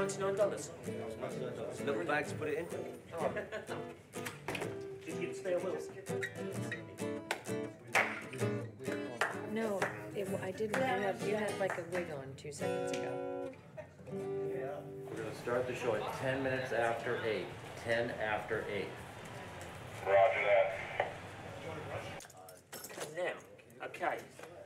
$99. Little bags to put it in. Oh. Did you get the spare wheel? No, I didn't. You had like a wig on 2 seconds ago. We're going to start the show at 10 minutes after 8. 10 after 8. Roger that. Okay, now. Okay.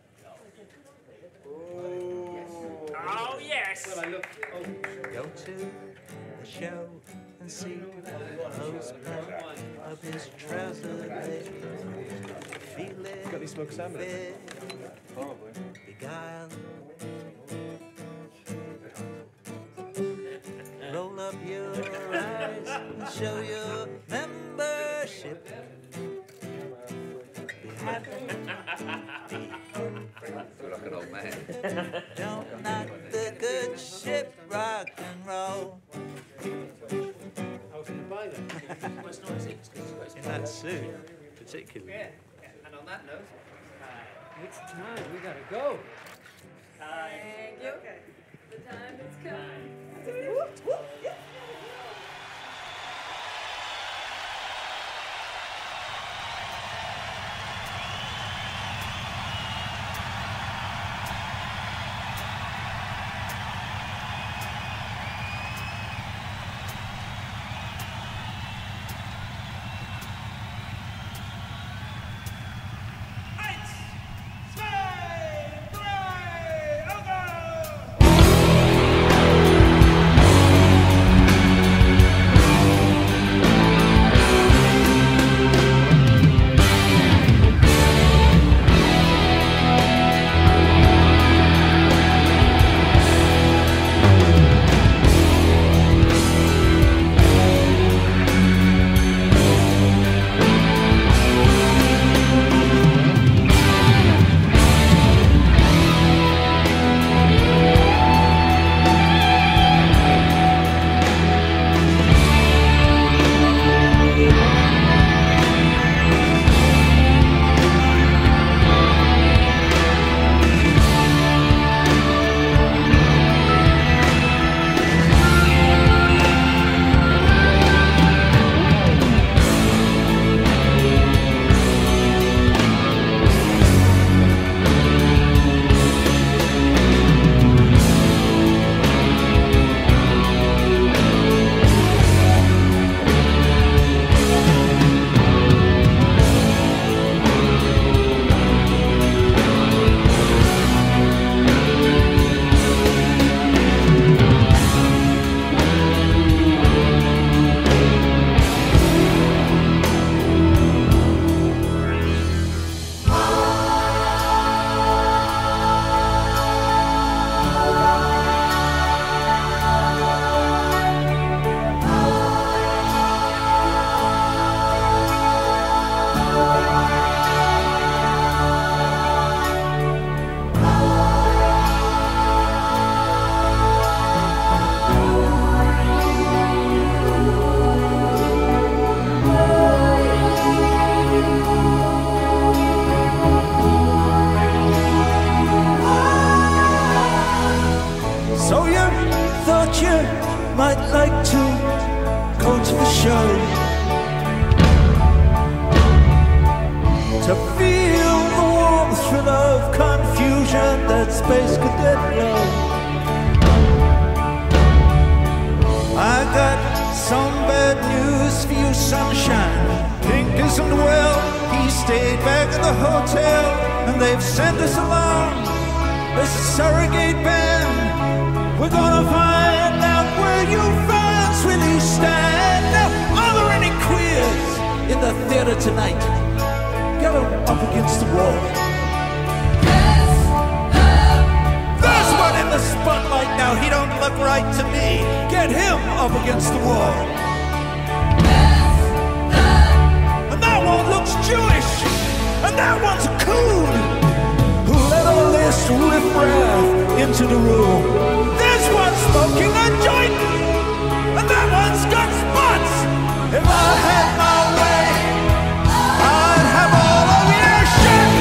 Oh, yes! Go to the show and see a close up of his trouser leg. Feeling got any smoked salmon? Probably. Beguiled. Roll up your eyes and show your membership. Be happy. Like an old man. Don't knock the good ship, rock and roll. How can you buy that? In that suit, particularly. Yeah, and on that note, it's time. We gotta go. Thank you. The time has come. might like to go to the show to feel the warm thrill of confusion that Space Cadet blow. I got some bad news for you, sunshine. Pink isn't well, he stayed back at the hotel, and they've sent us along a surrogate band. We're gonna find out where you fans really stand. Now, are there any queers in the theater tonight? Get them up against the wall. Yes, there's one in the spotlight now. He don't look right to me. Get him up against the wall. Yes, and that one looks Jewish. And that one's a coon who let all this riffraff into the room. This one's smoking a joint, and that one's got spots. If I had my way, I'd have all of your shit.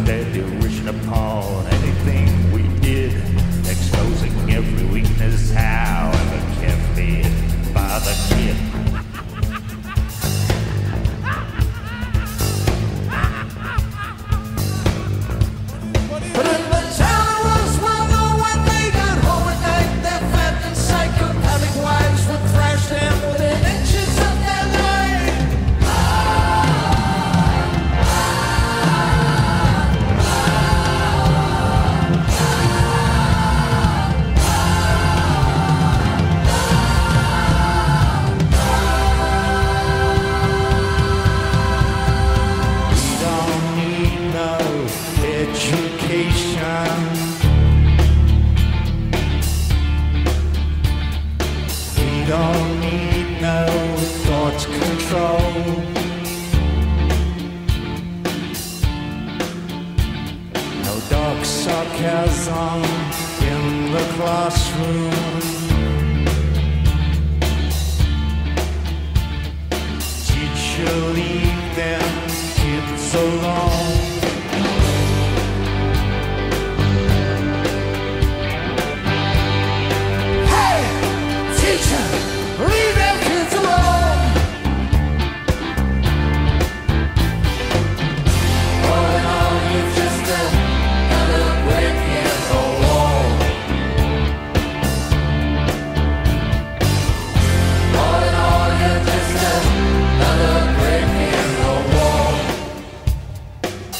Instead, you're wishing upon anything we did, exposing every weakness, however carefully by the kid. But in the town was well known when they got home at night, their fat and psychopathic wives would thrash them within inches of their life. We don't need no education. We don't need no thought control. No dark sarcasm in the classroom. Teacher, leave them kids alone. Hey, teacher, leave them kids alone. All in all, you're just another brick in the wall. All in all, you're just another brick in the wall.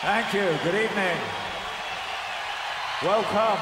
Thank you. Good evening. Welcome.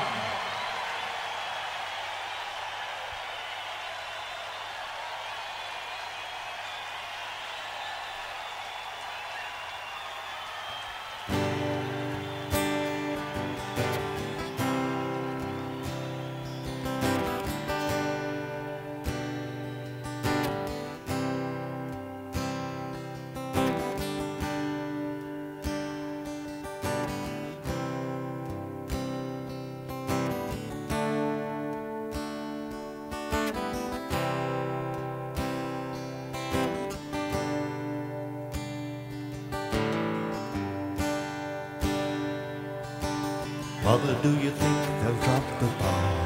Mother, do you think they'll drop the bomb?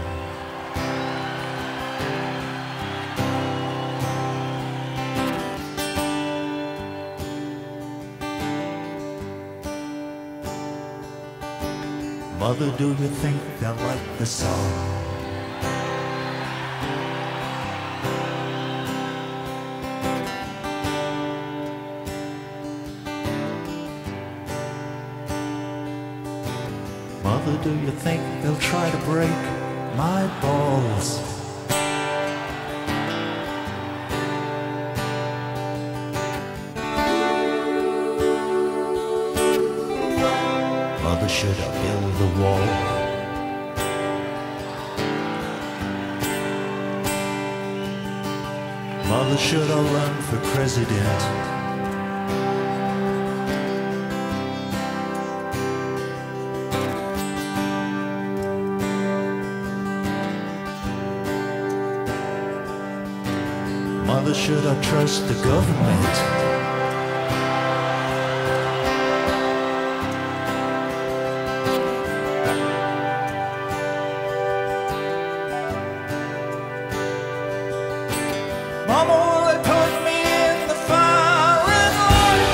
Mother, do you think they'll like the song? Mother, do you think they'll try to break my balls? Mother, should I build a wall? Mother, should I run for president? Mother, should I trust the government? Mama, will they put me in the firing line?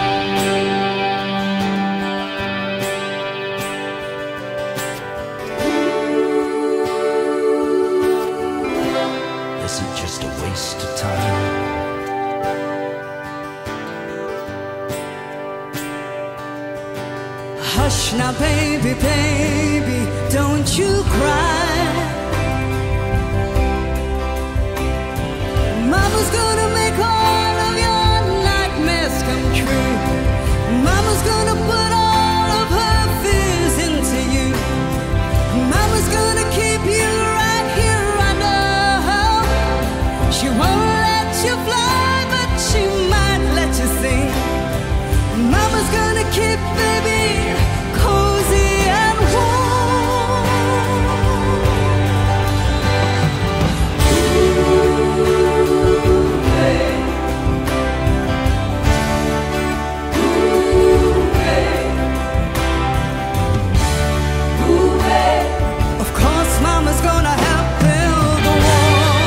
Is it just a waste of time? Hush now, baby, baby, don't you cry. Mama's gonna make all of your nightmares come true. Mama's gonna put all of her fears into you. Mama's gonna keep you right here, I know. She won't let you fly, but she might let you sing. Mama's gonna keep baby cozy and warm. Of course, Mama's gonna help build the wall.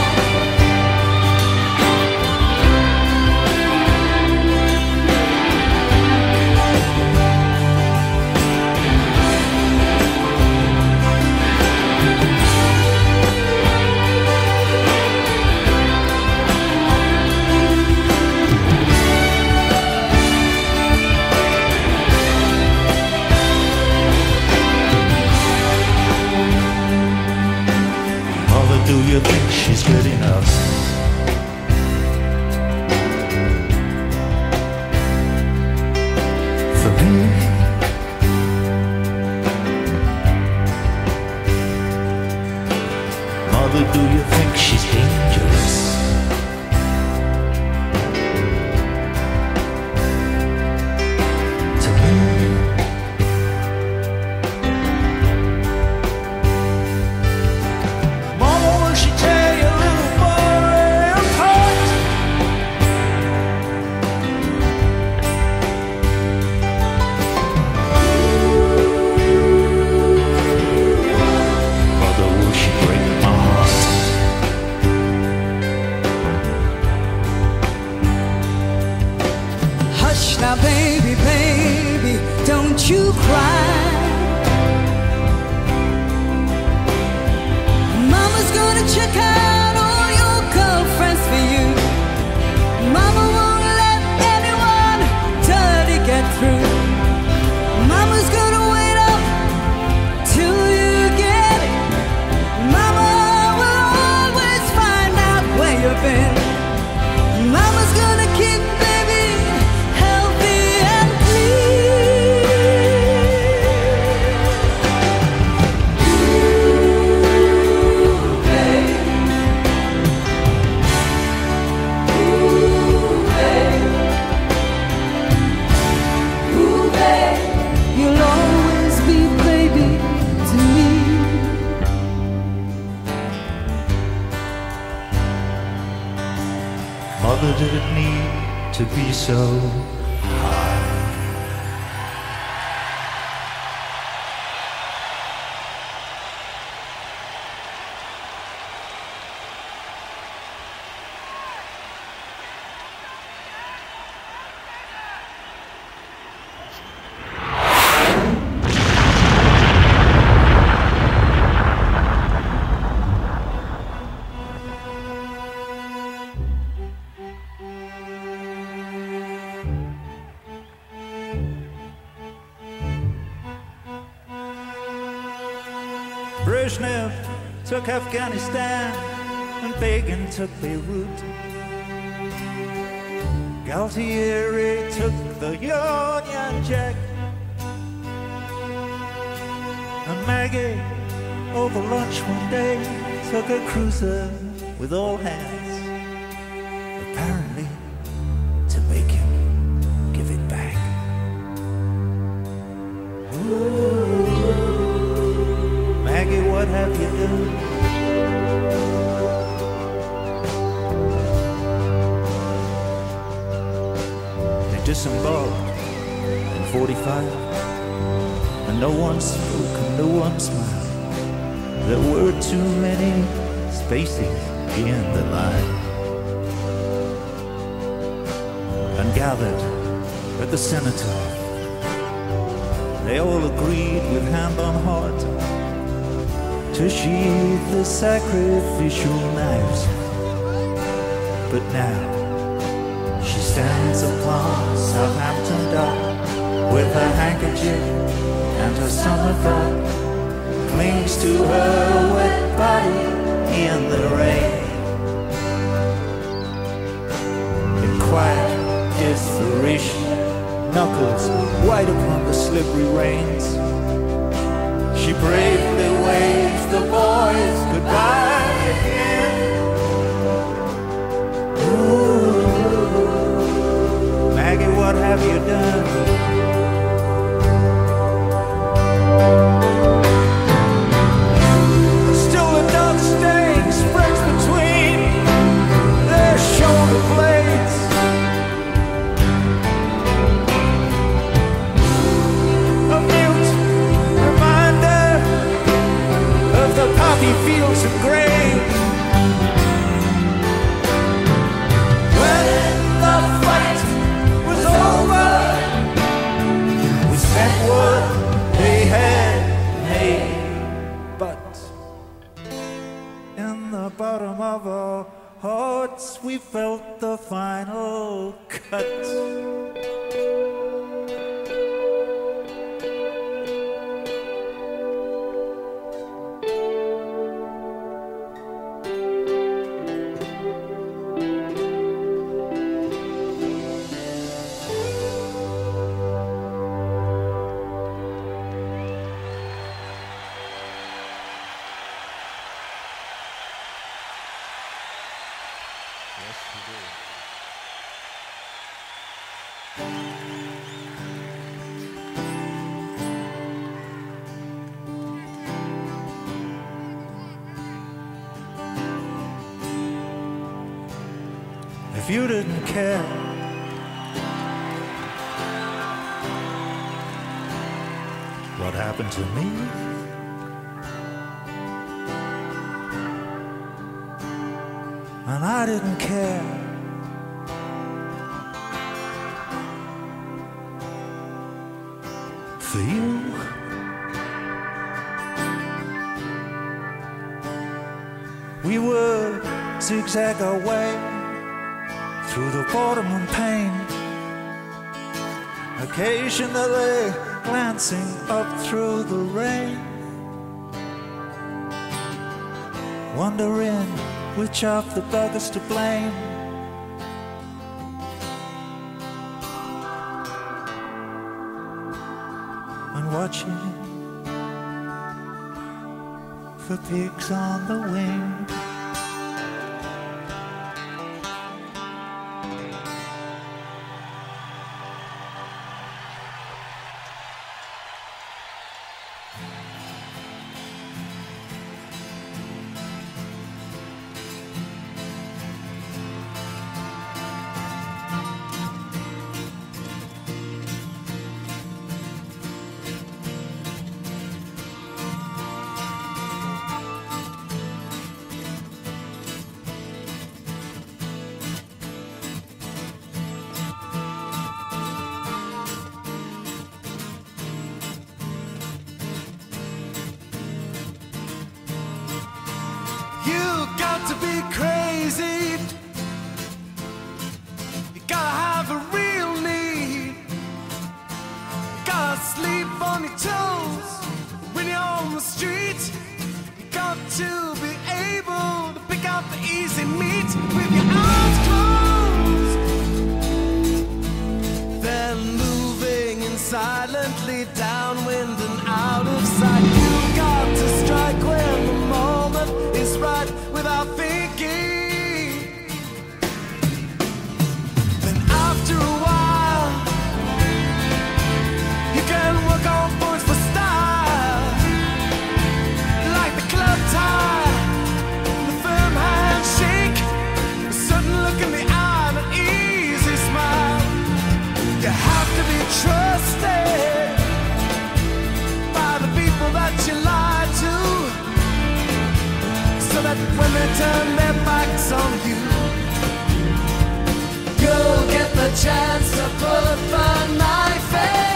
Mother, do you think she's good enough? For me? Mother, do you think she's dangerous? To me? Mama, will she tear your little boy apart? Mother, will she break my heart? Hush now, baby, baby, don't you cry. Mama's gonna check out all your girlfriends for you. Mama won't let anyone dirty get through. Mother, did it need to be so hard? Brezhnev took Afghanistan and Begin took Beirut. Galtieri took the Union Jack. And Maggie, over lunch one day, took a cruiser with all hands, apparently to make him give it back. Ooh, Maggie, what have you done? They disembarked in 45, and no one spoke and no one smiled. There were too many spaces in the line. And gathered at the cenotaph, they all agreed with hand on heart to sheathe the sacrificial knives. But now she stands upon Southampton dock with her handkerchief and her summer frock, clings to her wet body in the rain. In quiet desperation, knuckles white upon the slippery reins, she bravely waves the boys goodbye again. Ooh, Maggie, what have you done? Still the dark stain spreads between their shoulder blades. A mute reminder of the poppy fields of grain. When the fight was over, we sent what they had made. But in the bottom of our hearts, we felt the final cut. If you didn't care, what happened to me? And I didn't care. For you. We would zigzag our way through the boredom and pain, occasionally glancing up through the rain, wondering which of the buggers to blame. And watching for pigs on the wing. to be able to pick out the easy meat with your eyes closed. Then moving in silently downwind and out of sight. You got to strike when the moment is right without thinking. Then after a while, you can work on points for style, like the club tie, the firm handshake, a certain look in the eye, and an easy smile. You have to be trusted by the people that you lie to, so that when they turn their backs on you, you'll get the chance to put the knife in.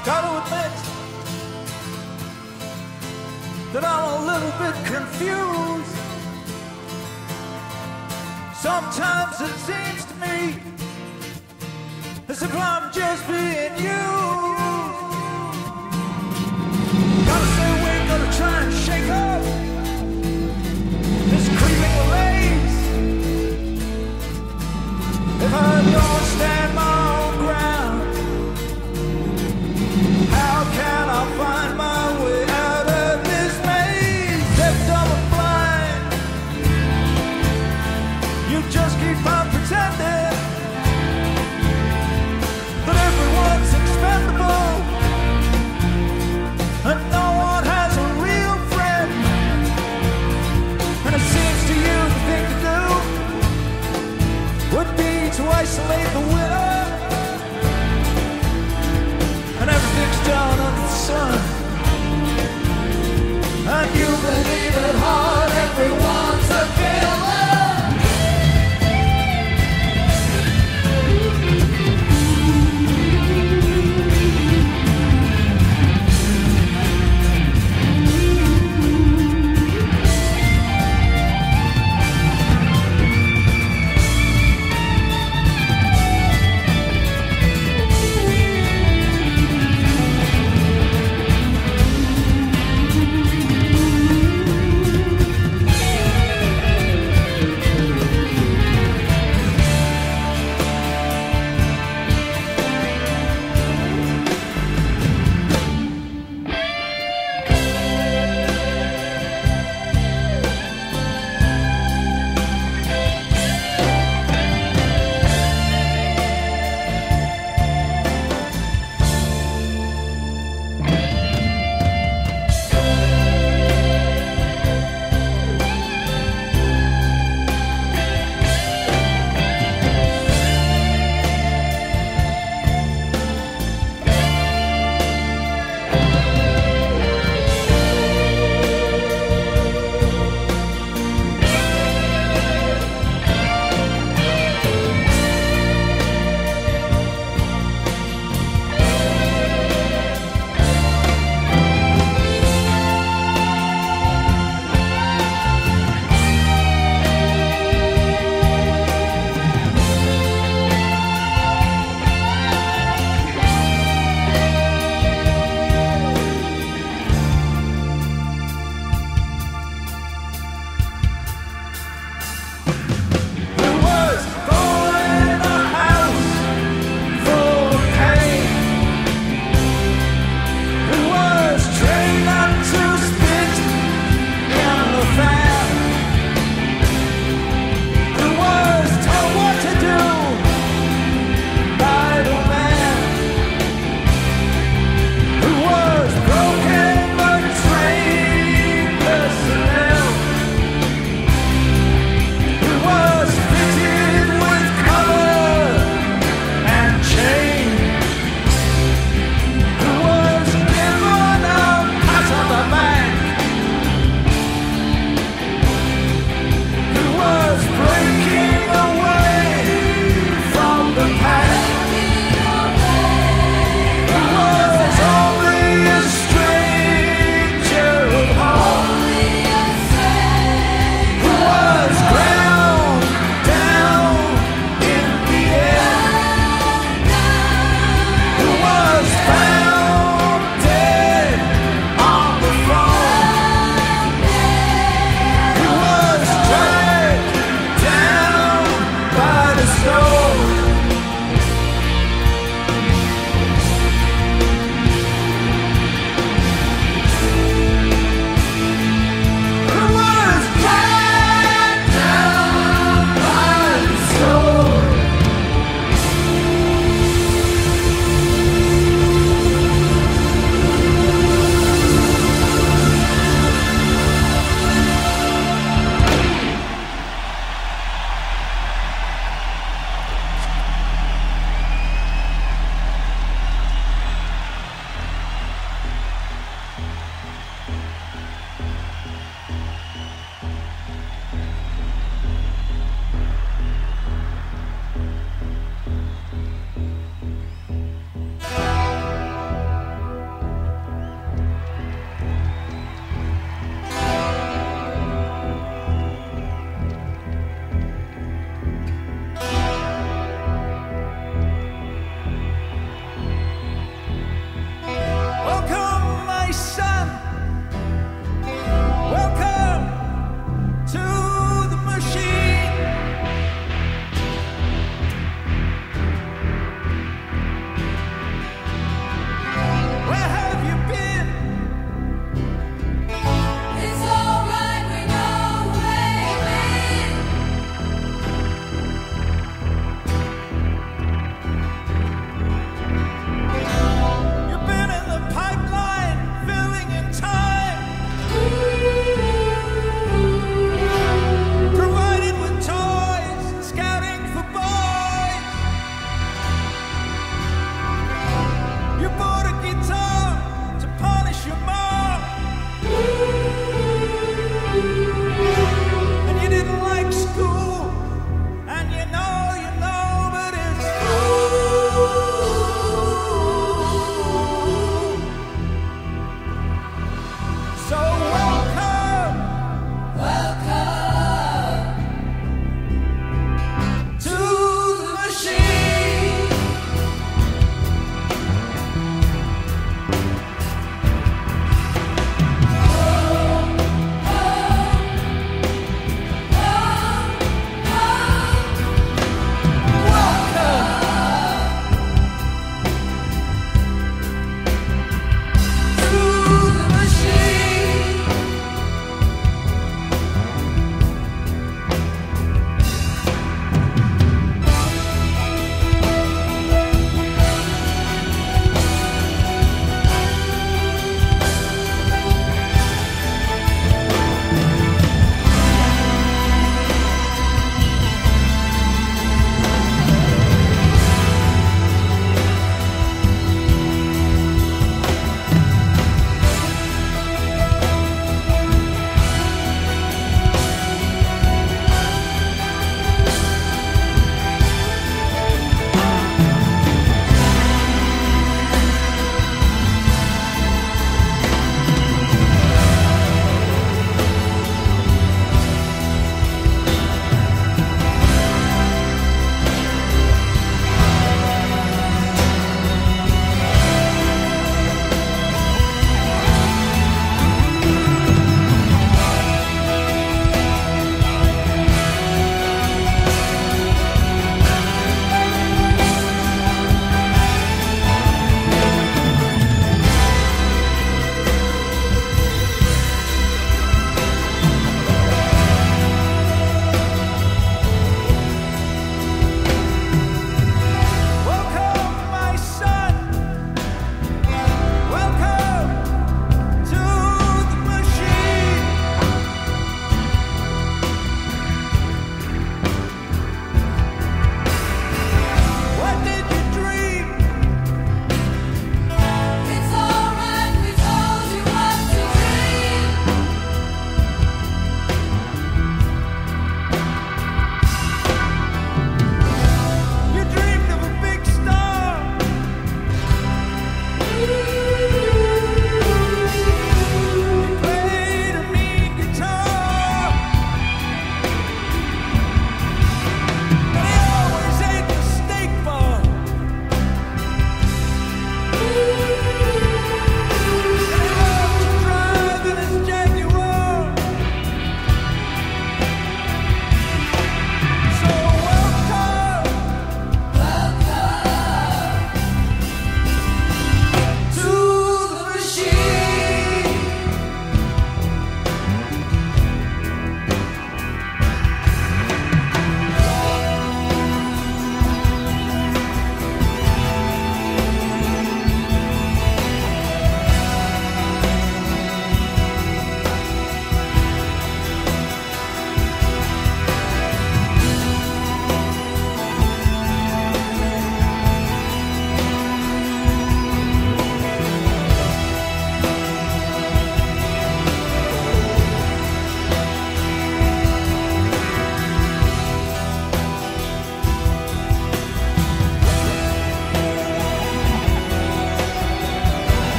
Gotta admit that I'm a little bit confused. Sometimes it seems to me as if I'm just being used. Gotta stay awake, gotta try and shake up this creeping malaise. If I don't stand my own ground, how can I find my way out of this maze? Deaf, dumb, and blind, you just keep on pretending that everyone's expendable and no one has a real friend. And it seems to you the thing to do would be to isolate the winner, and everything's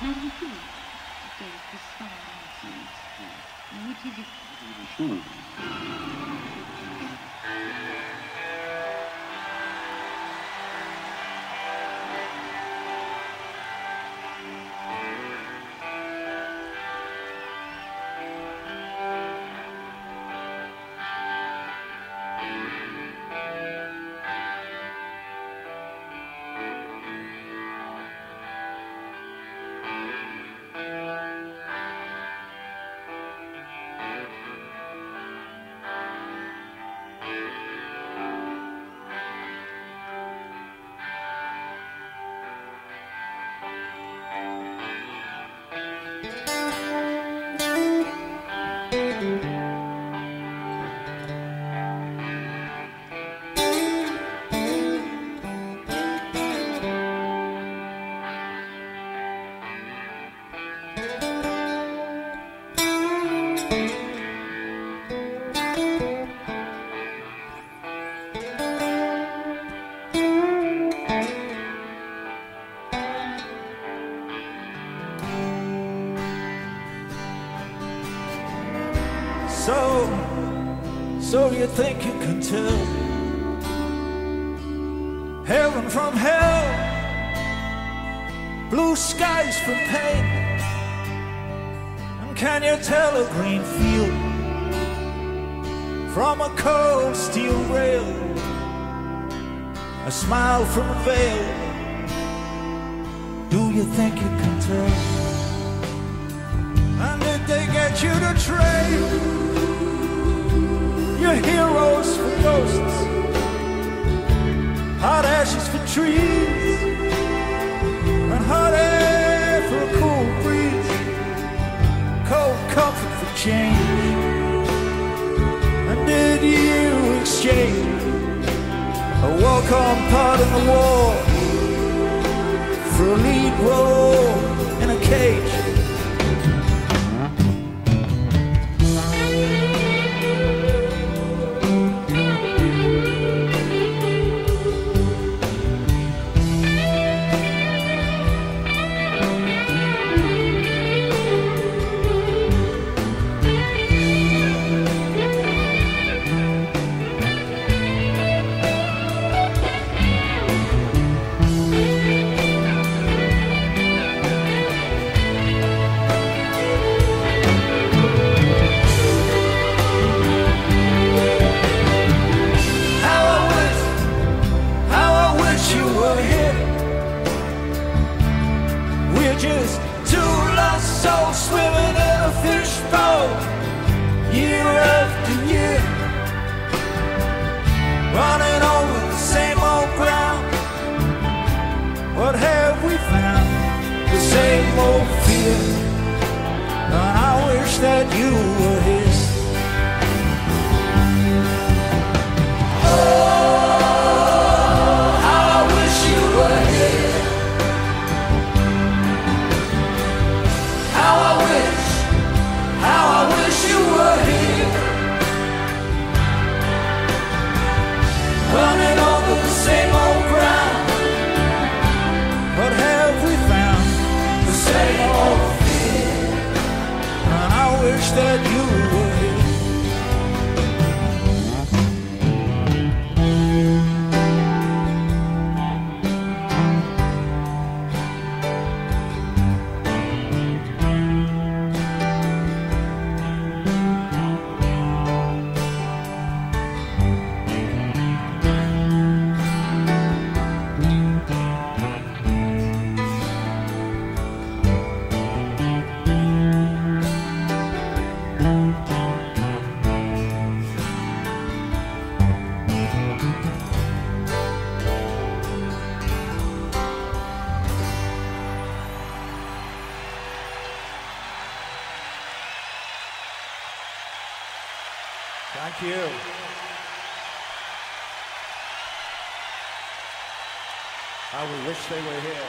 So you think you can tell heaven from hell, blue skies from pain? And can you tell a green field from a cold steel rail, a smile from a veil? Do you think you can tell? And did they get you to trade your heroes for ghosts, hot ashes for trees, and hot air for a cool breeze, cold comfort for change? And did you exchange a welcome part in the war for a lead role in a cage? Just two lost souls swimming in a fishbowl, year after year, running over the same old ground. What have we found? The same old fear. And I wish that you were here. Oh, how I wish you were here. How I wish you were here, running over the same old ground. What have we found? The same old fear. And I wish that you were here. Thank you. I would wish they were here.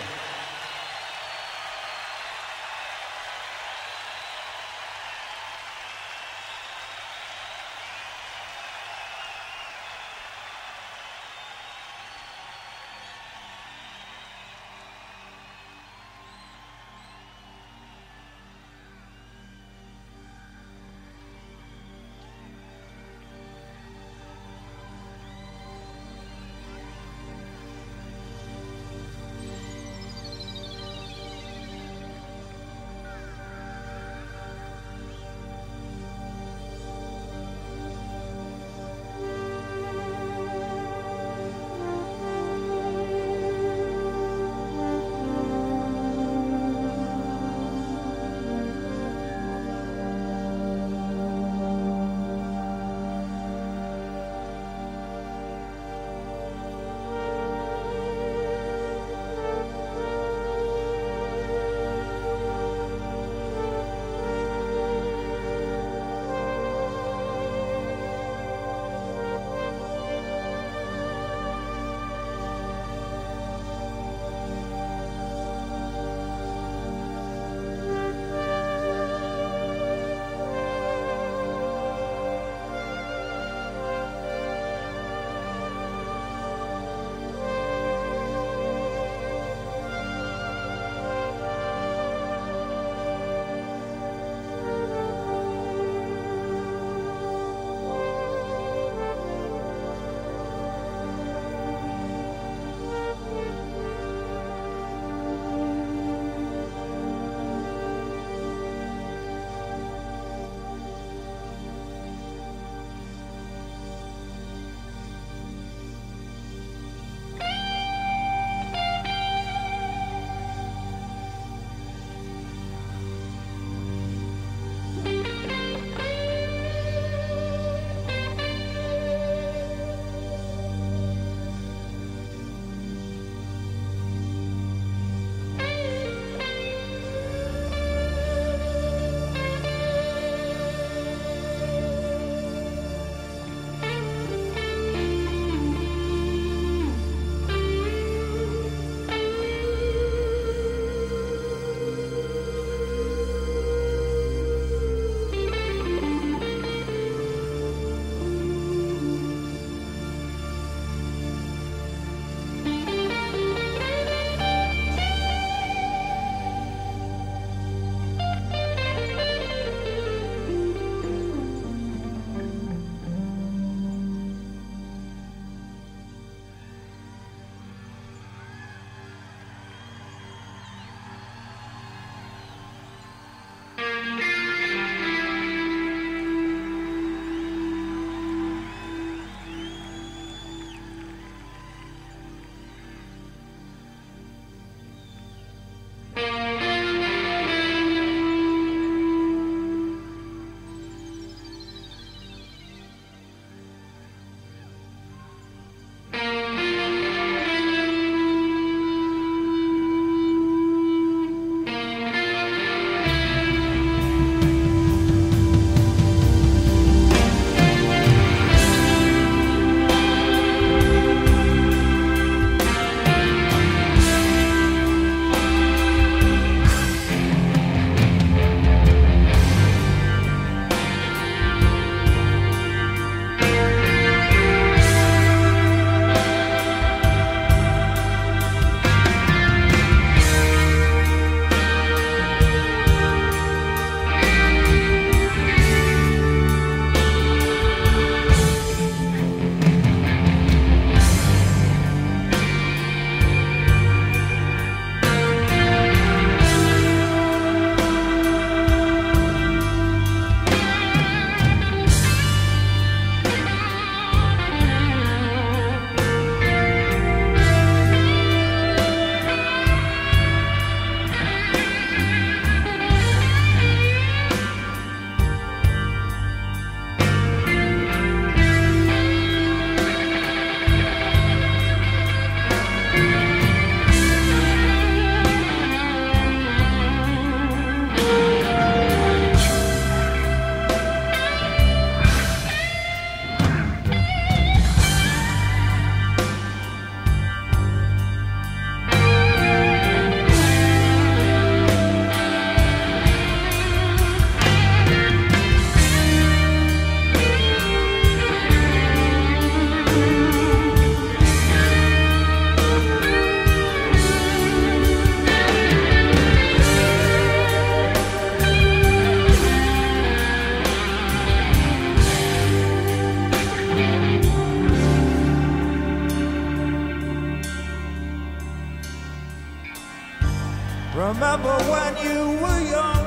remember when you were young.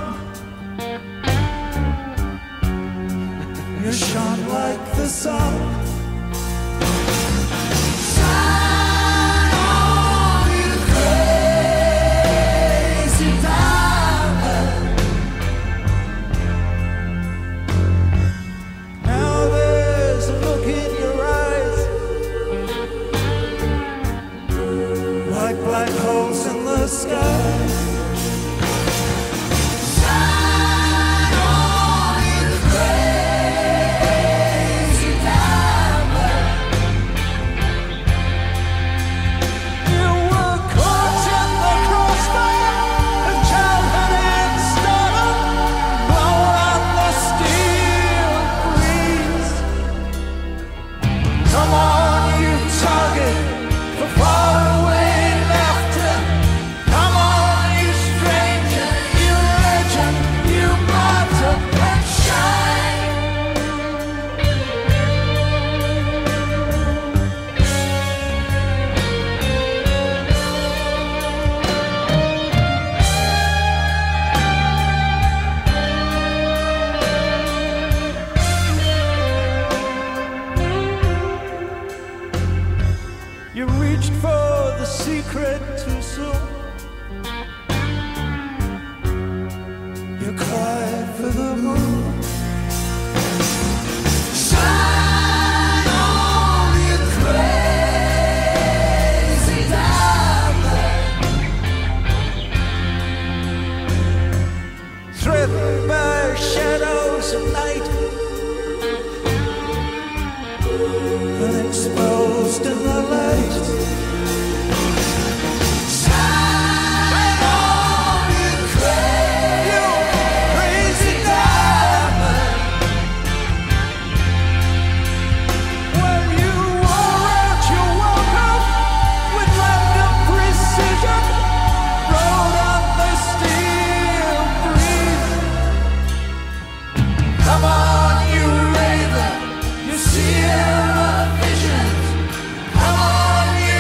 You shone like the sun. Shine on, you crazy diamond. Now there's a look in your eyes, like black holes in the sky. You reached for the secret too soon. You cried for the moon. Shine on, you crazy diamond. Threatened by shadows of night, unexposed in the light. Shine on, you crazy diamond. When you wore out, you woke up with random precision, rode on the steel breeze. Come on, you raven, you see visions. Come on, you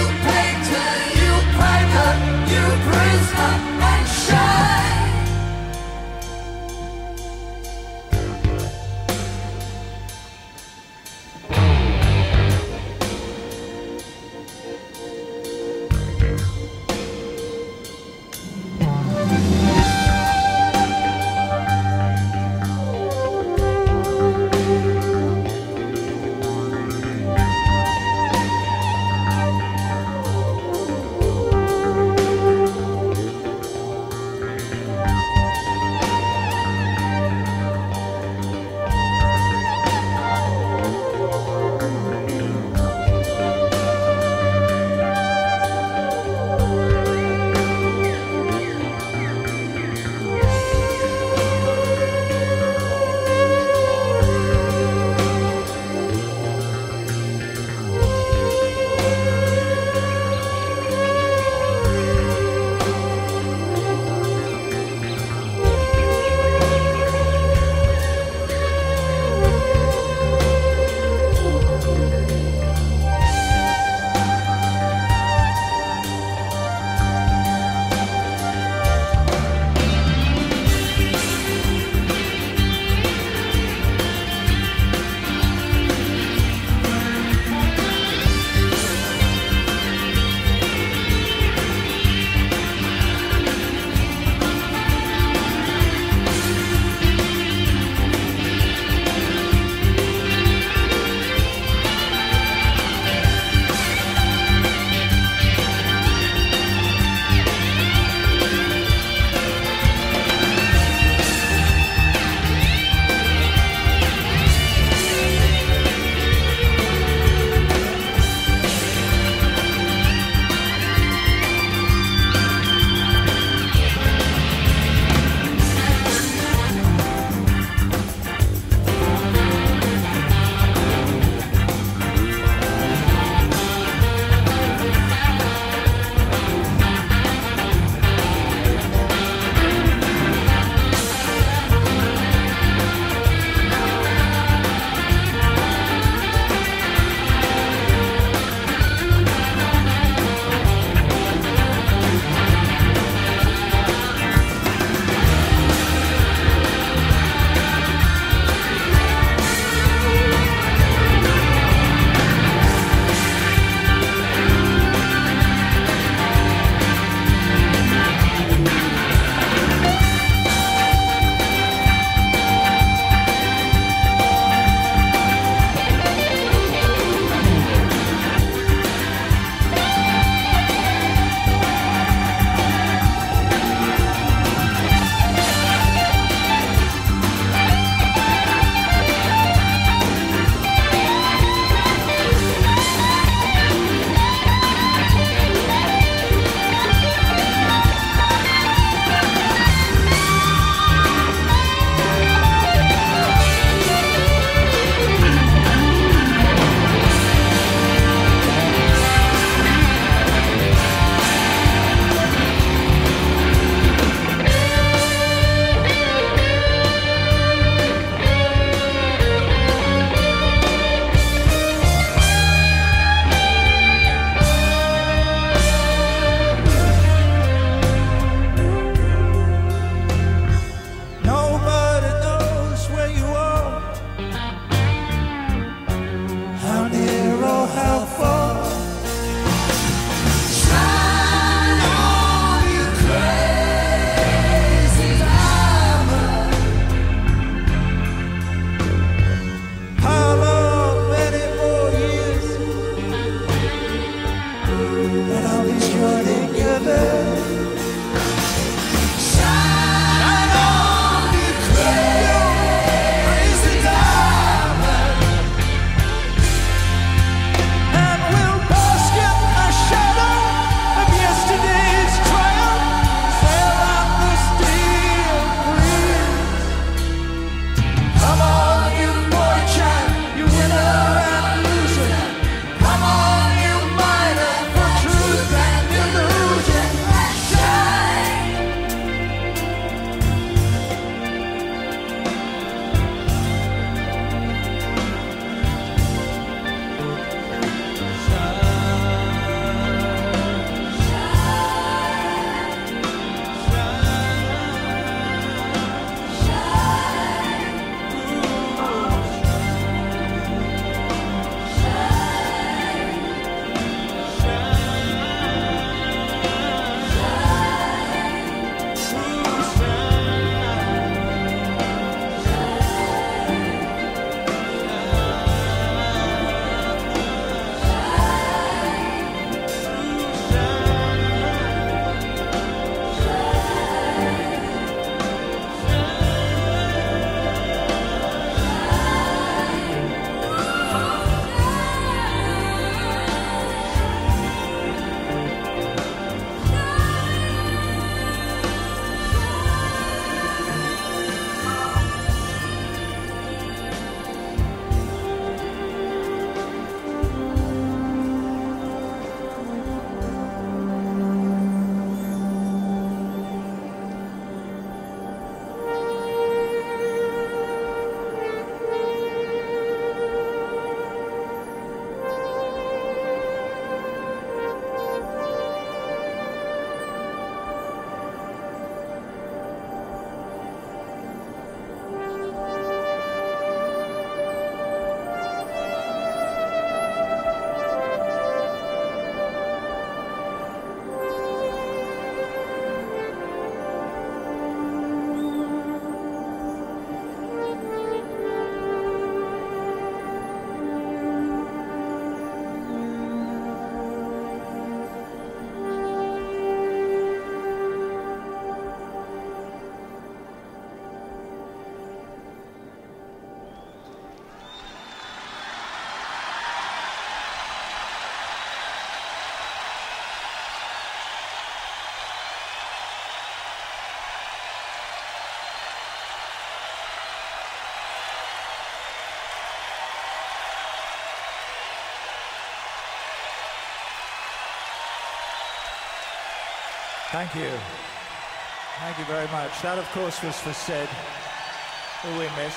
Thank you. Thank you very much. That, of course, was for Sid, who we miss.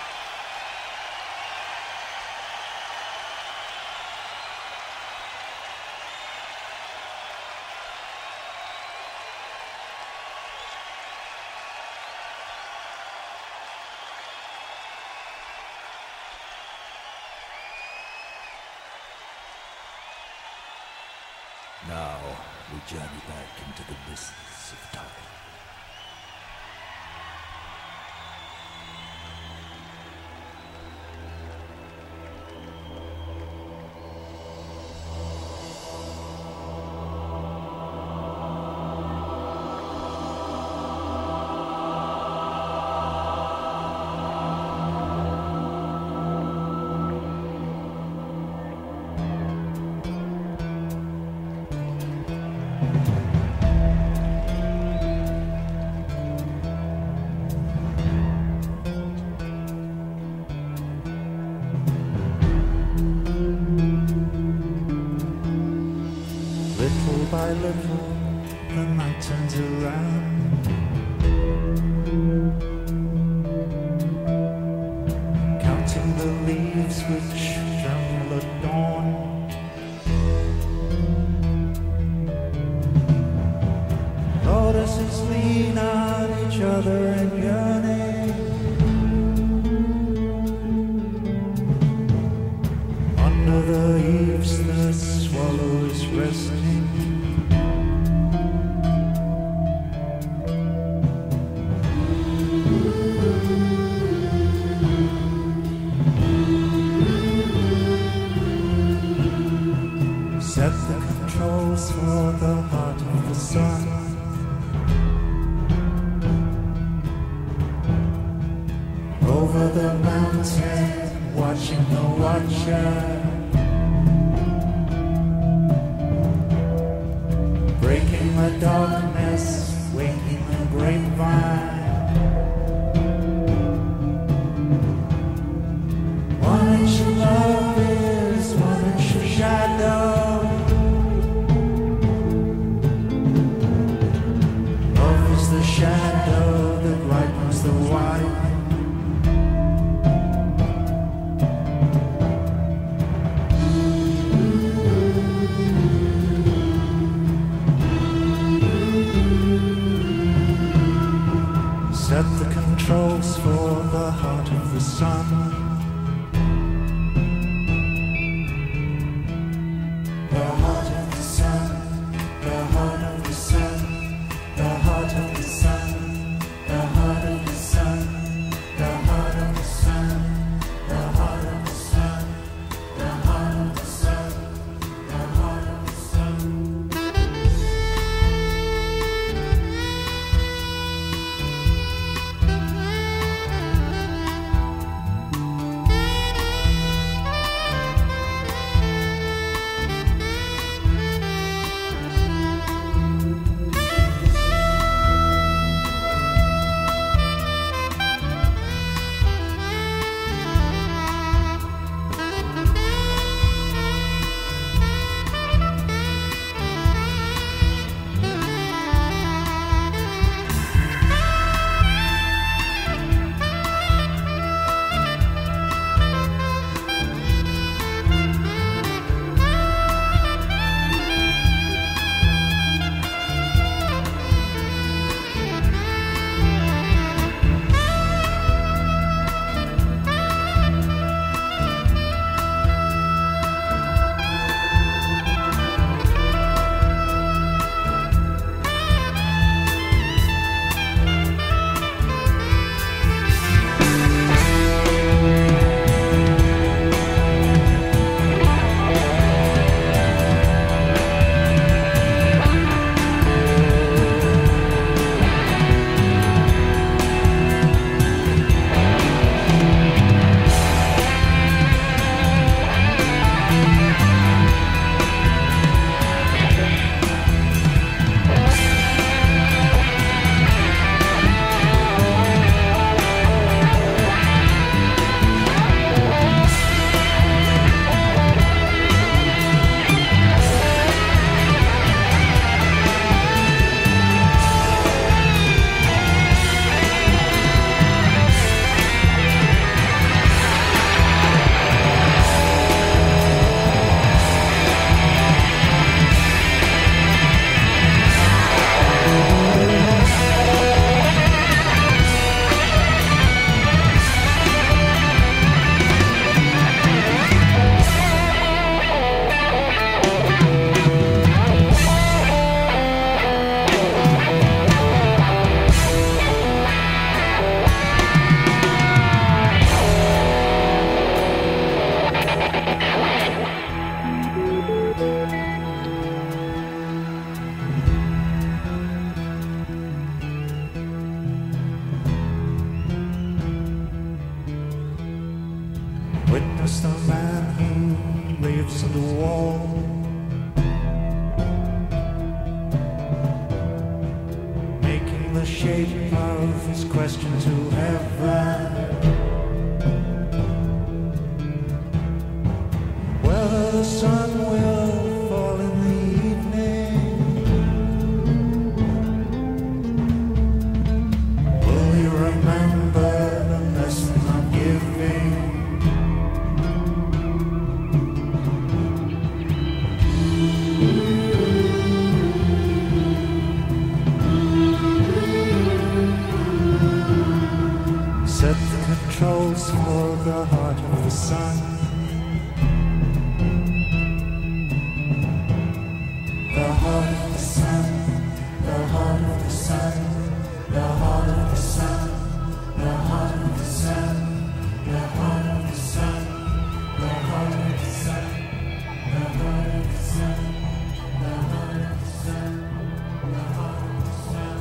Now we journey back into the mists of time. Little by little, the night turns around. Counting the leaves which tremble at dawn. Lotuses lean on each other in yearning. Under the eaves, the swallow is resting. Set the controls for the heart of the sun. Over the mountain, watching the watcher. Breaking the darkness, waking the grapevine. 1 inch of love is 1 inch of shadow. Love is the shadow that lightens the white. just a man who lives in the wall. Making the shape of his question to heaven. Whether the sun will fall in the evening. Will you remember the lesson I'm giving? Set the controls for the heart of the sun. The heart of the sun, the heart of the sun, the heart of the sun, the heart of the sun, the heart of the sun, the heart of the sun, the heart of the sun, the heart of the sun, the heart of the sun.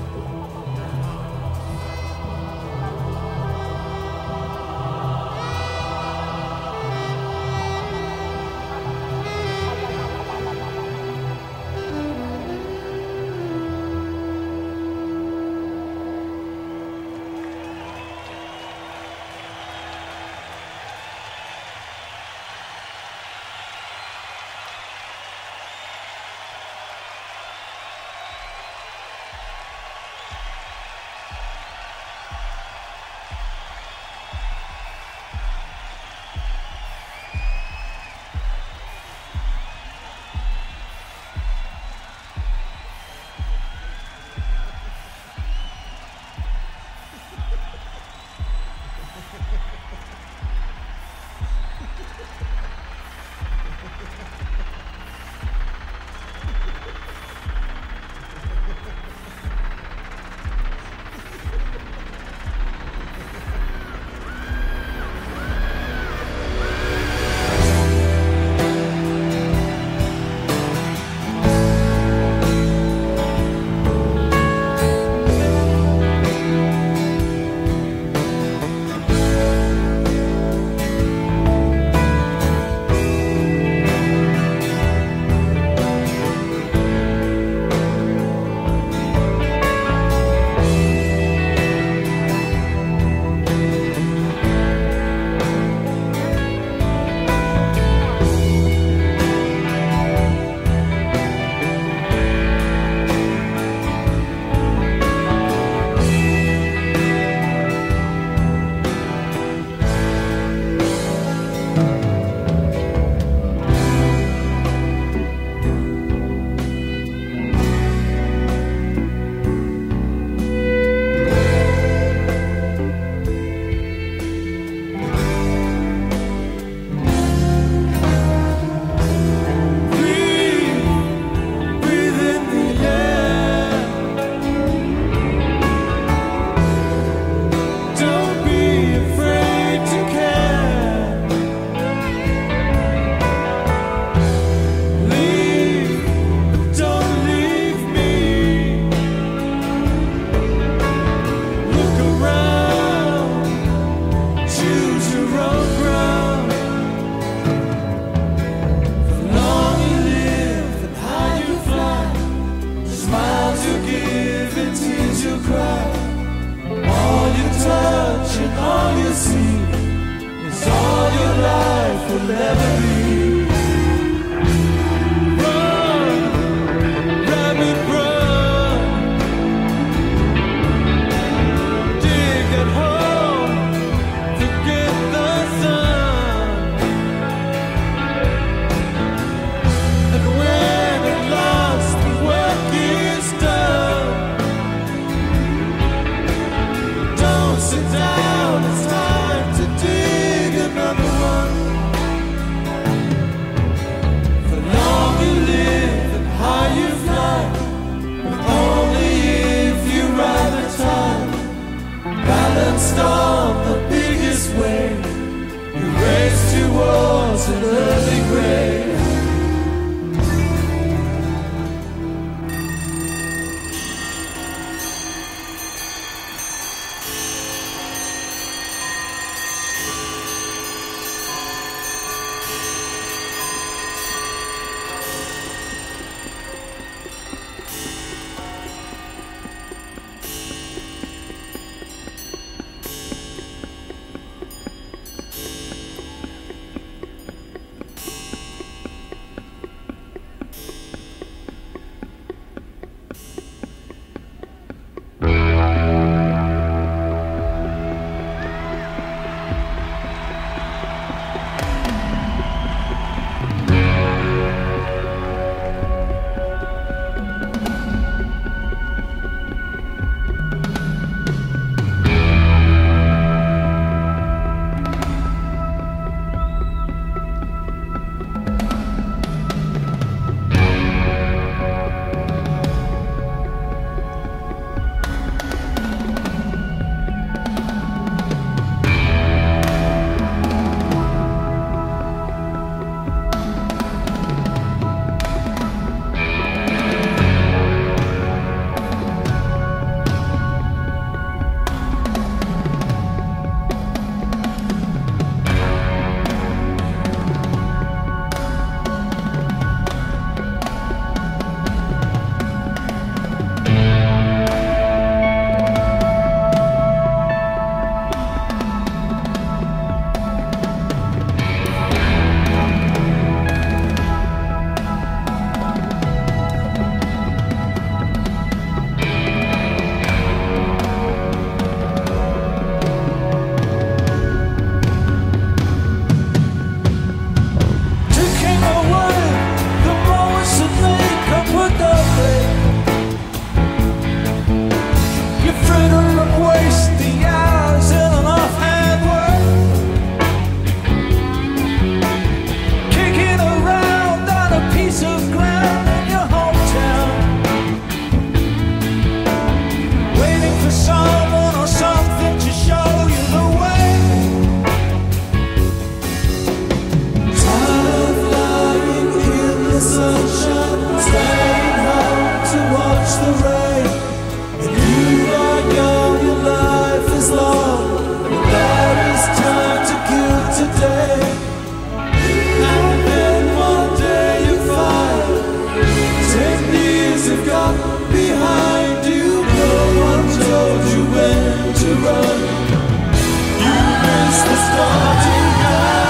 sunshine, staying home to watch the rain. And you are young, your life is long, but there is time to kill today. And then one day you find 10 years have gone behind you. No one told you when to run. You missed the starting gun.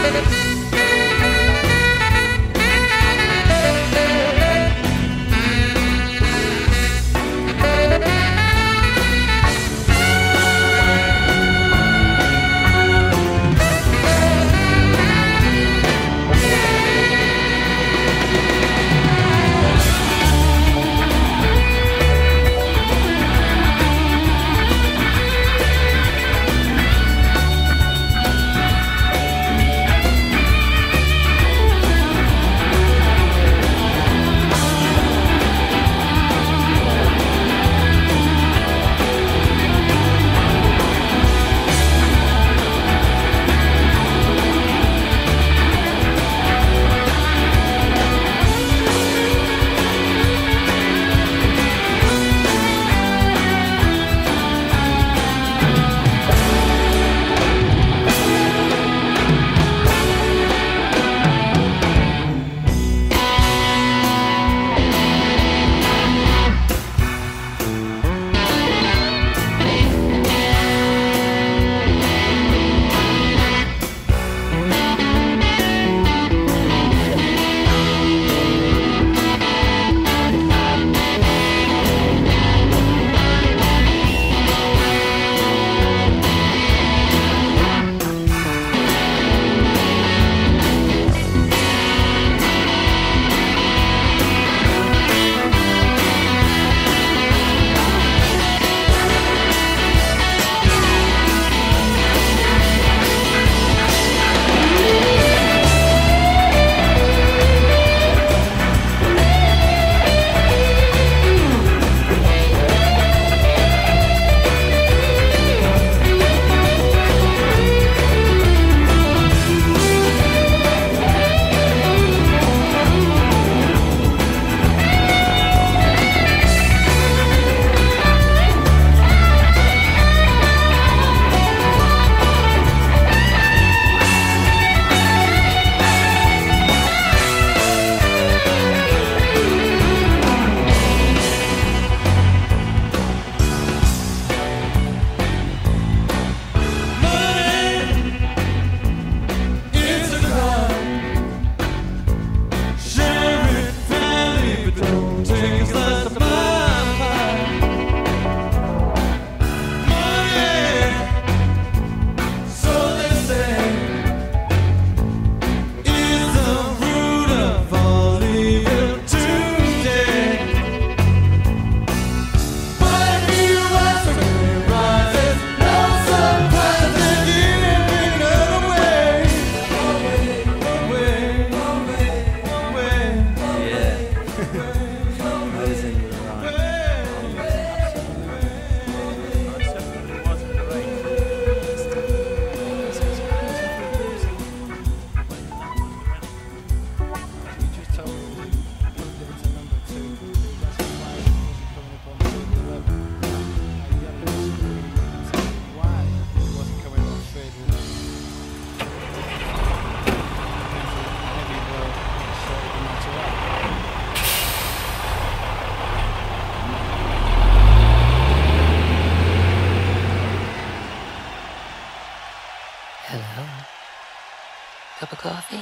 Cup of coffee?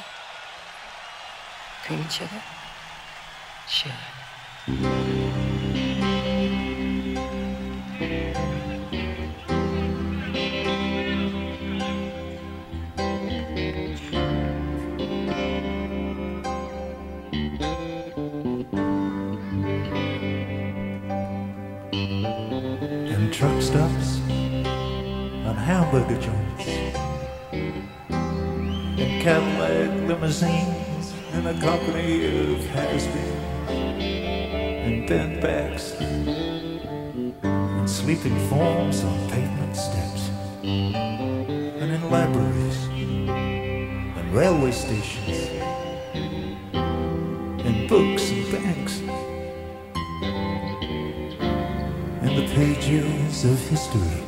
Cream and sugar? Sure. And truck stops and hamburger joints and Cadillac limousines and a company of has-beens and bent backs and sleeping forms on pavement steps and in libraries and railway stations and books and banks and the pages of history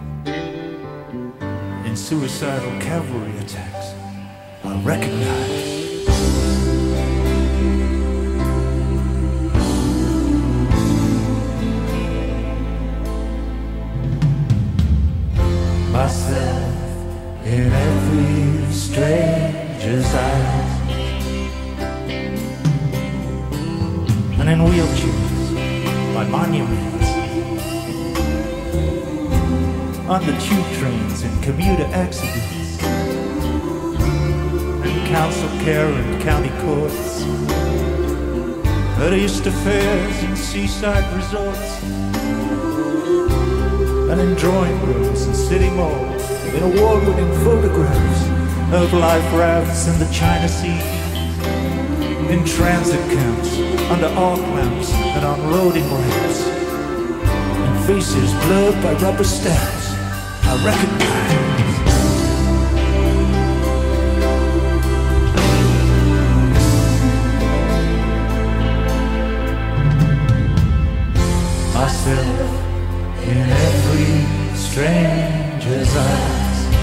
and suicidal cavalry attacks are recognized. Myself in every strange wheelchairs, by monuments, on the tube trains and commuter accidents, and council care and county courts, at Easter fairs and seaside resorts, and in drawing rooms and city malls, in award-winning photographs of life rafts in the China Sea, in transit camps, under arc lamps and on loading ramps, and faces blurred by rubber stamps I recognize. Myself in every stranger's eyes.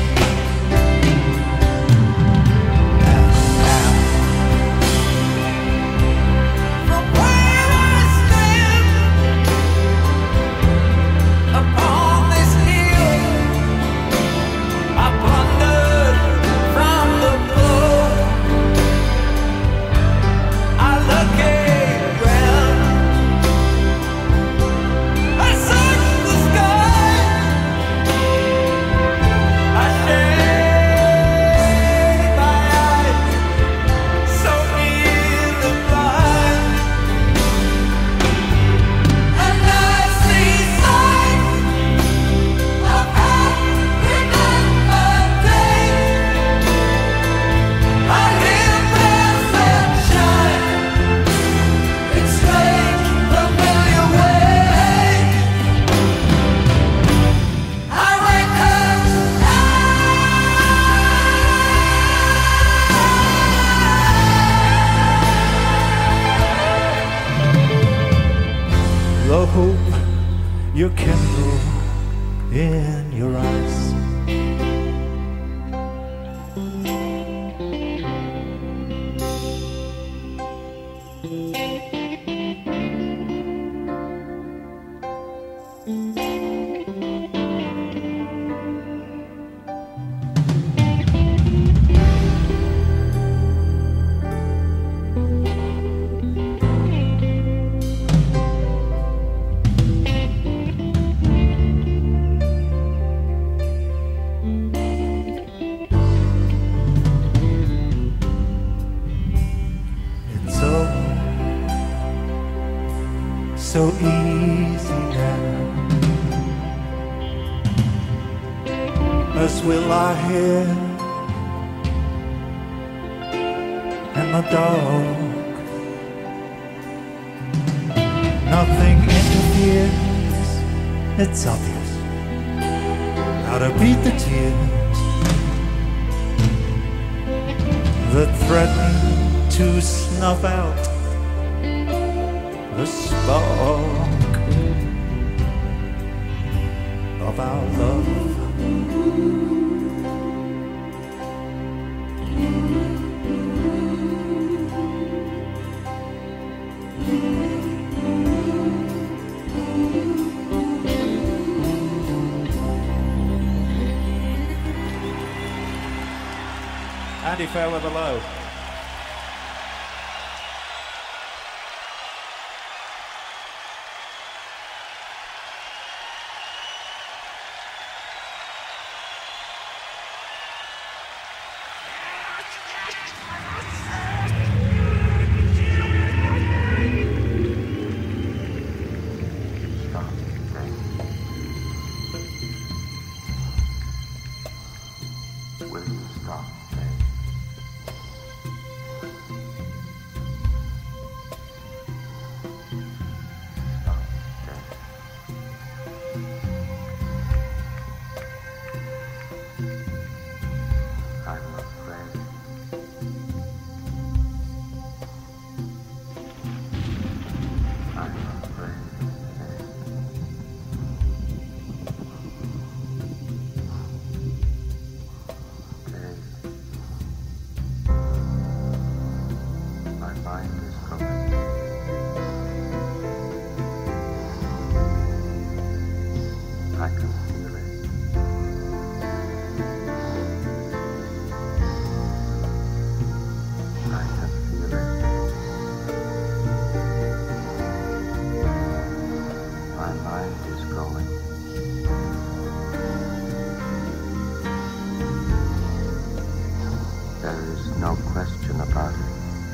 The hope you kindle in your eyes. So easy now, as we lie here in the dark. Nothing interferes, it's obvious how to beat the tears that threaten to snuff out the spark of our love. Andy Fairweather below. Will you stop, babe? There's no question about it.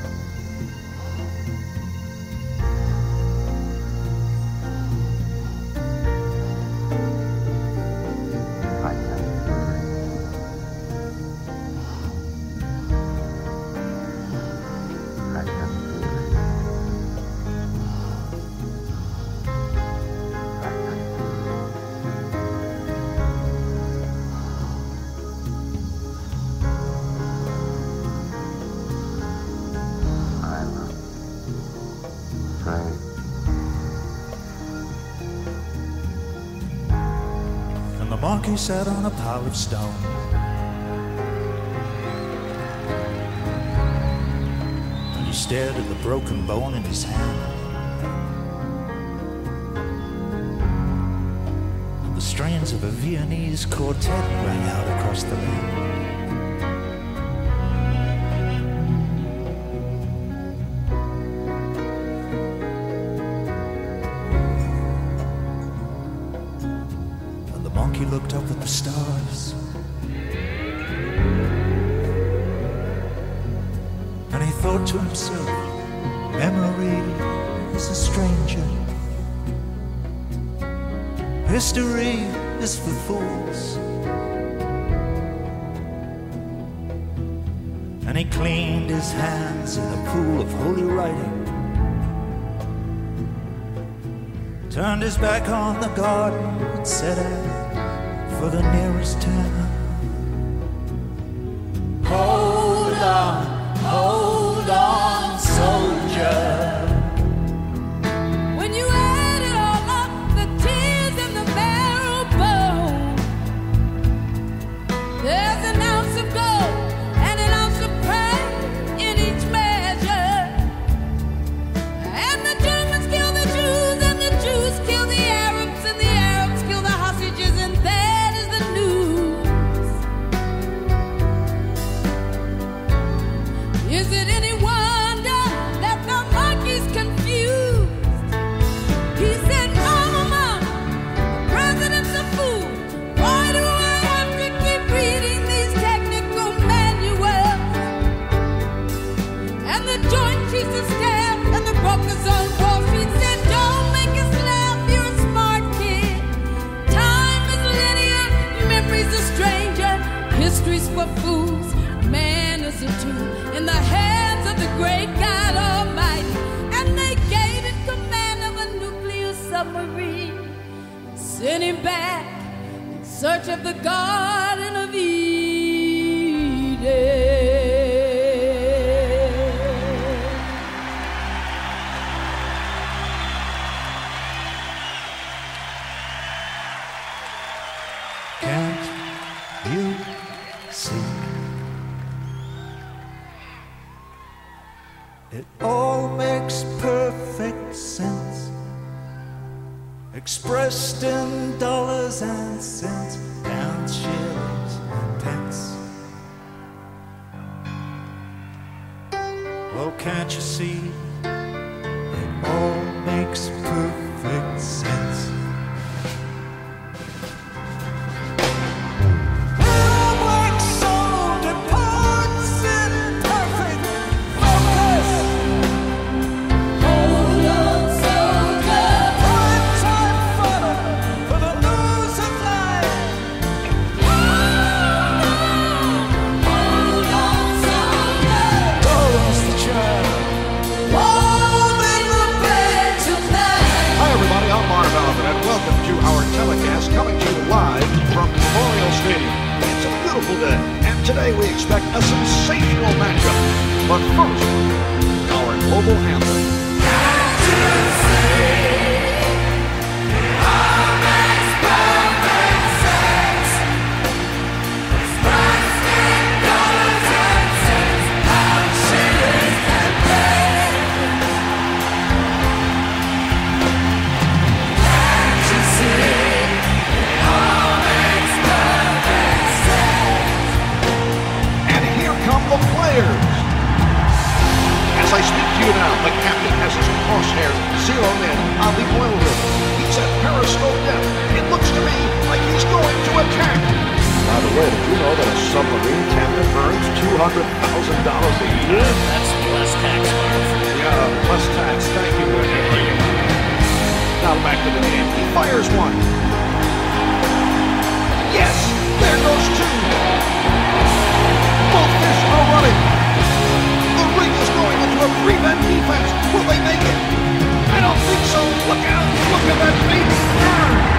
I can feel it. I can feel it. I can feel it. I'm afraid. And the monkey sat on a pile of stone. And he stared at the broken bone in his hand. And the strains of a Viennese quartet rang out across the land. He looked up at the stars, and he thought to himself, memory is a stranger, history is for fools. And he cleaned his hands in a pool of holy writing, turned his back on the garden and set out for the nearest town. Hold on, soldier. When you add it all up, the tears and the marrow bone, there's an ounce of gold and an ounce of pride in each measure. And the Germans kill the Jews, and the Jews kill the Arabs, and the Arabs kill the hostages, and that is the news. Is it any wonder that the monkey's confused? He said, Mama, the president's a fool. Why do I have to keep reading these technical manuals? And the Joint Chiefs of Staff and the brokers on Wall Street said, don't make us laugh, you're a smart kid. Time is linear, memory's a stranger, history's for fools, man is a tool in the hands of the great God Almighty. And they gave him command of a nuclear submarine, sent him back in search of the Garden of Eden. Can't you see? It all makes perfect sense, expressed in dollars and cents, pounds, shillings, and pence. Well, can't you see? It all makes perfect sense. Telecast coming to you live from Memorial Stadium. It's a beautiful day, and today we expect a sensational matchup. But first, our global anthem. The players. As I speak to you now, the captain has his crosshairs zeroed in on the oil rig. He's at periscope depth. It looks to me like he's going to attack. By the way, did you know that a submarine tender earns $200,000 a year? That's less tax, Marv. Yeah, less tax. Thank you, Henry. Now back to the game. He fires one. Yes, there goes two. Both fish are running. The ring is going into a prevent defense. Will they make it? I don't think so. Look out. Look at that bait burn.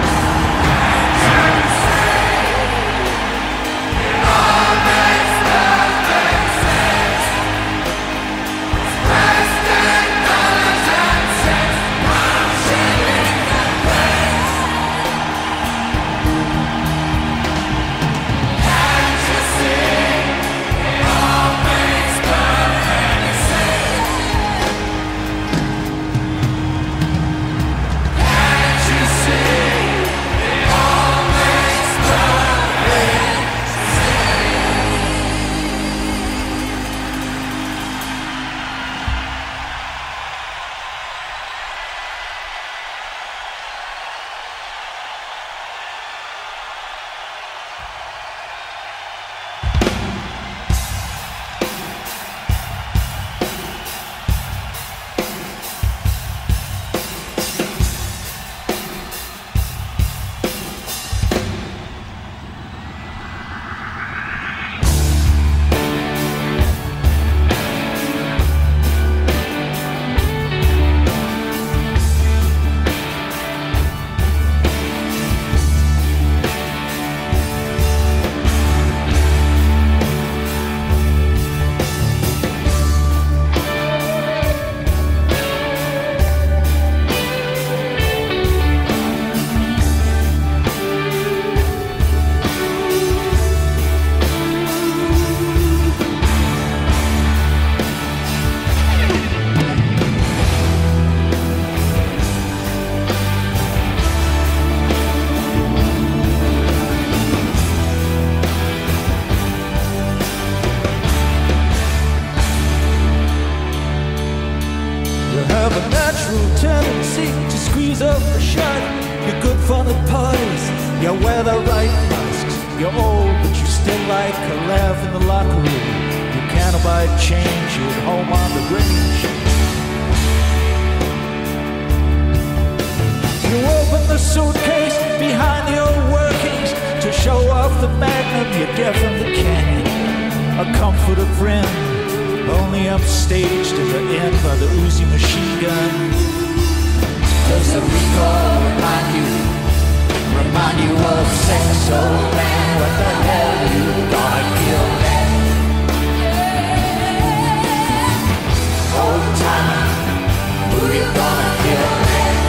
You wear the right masks. You're old, but you still like a laugh in the locker room. You can't buy change at home on the range. You open the suitcase behind the old workings to show off the magnum you get from the canyon. A comforter friend, only upstaged at the end by the Uzi machine gun. Does the recall remind you of sex, old man? What the hell you gonna kill that? Old timer, who you gonna kill that?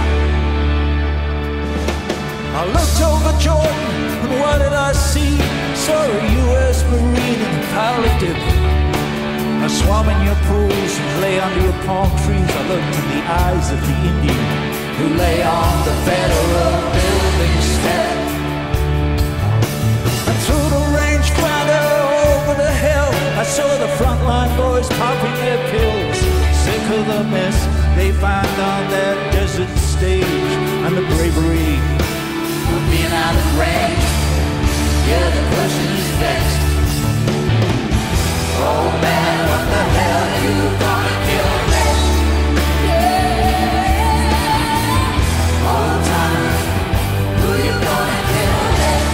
I looked over Jordan, and what did I see? Saw a U.S. Marine in a pile of dip. I swam in your pools and lay under your palm trees. I looked in the eyes of the Indian who lay on the federal building step. And through the rangefinder over the hill, I saw the frontline boys popping their pills, sick of the mess they find on that desert stage, and the bravery of being out of range. Yeah, the person is vexed. Oh man, what the hell you gonna kill next? Old timer, who you gonna kill next?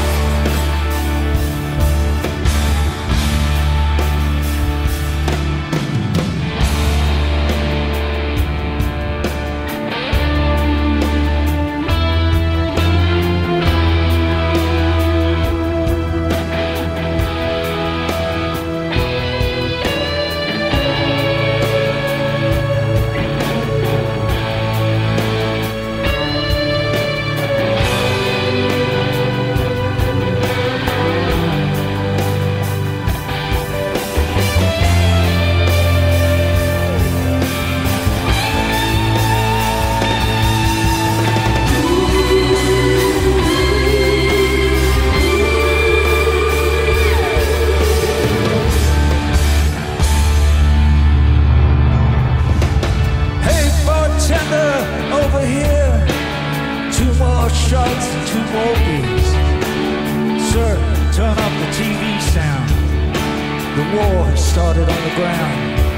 we started on the ground.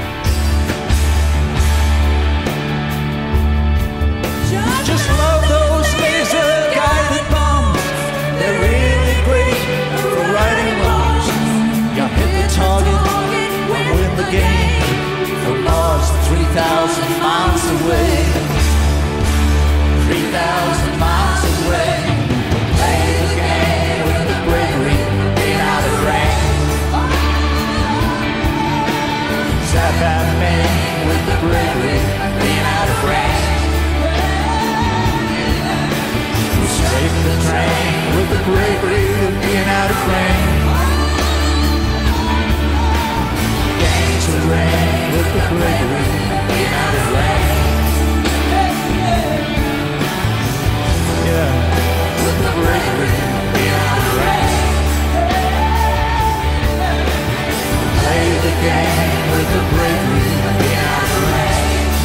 Just love those laser-guided bombs. They're really great for righting wrongs. You hit the target, win the game. For Mars 3,000 miles away. 3,000 miles away. Play the game with the bravery, being out of range. Zap that man with the bravery, being out of range. Save the train with the bravery of being out of range. Gains the rain with the bravery of being out of range. Yeah. With the bravery of being out of range. Play the game with the bravery of being out of range.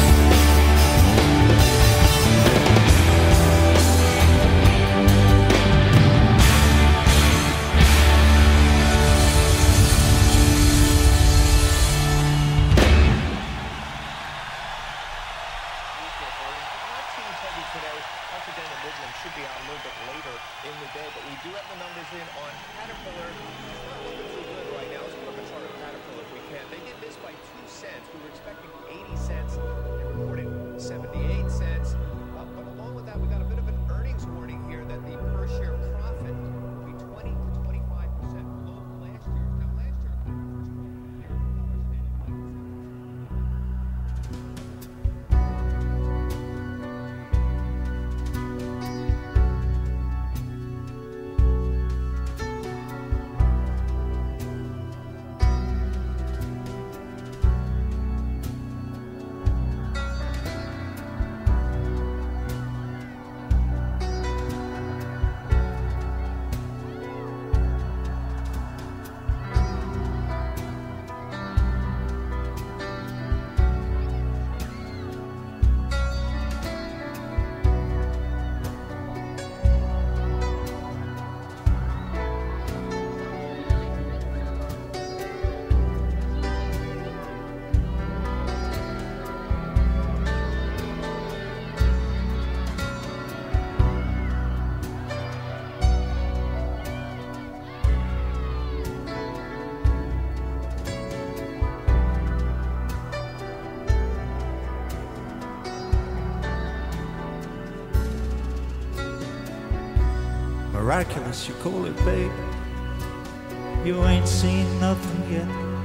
Should be out a little bit later in the day, but we do have the numbers in on Caterpillar. Not looking too good right now. Let's put up a chart of Caterpillar if we can. They did miss by 2 cents. We were expecting 80 cents. They reported 78 cents. But along with that, we got a bit of an earnings warning here that the per share profit will be 20 to 25% below last year. Now, last year, Miraculous, you call it, babe. You ain't seen nothing yet.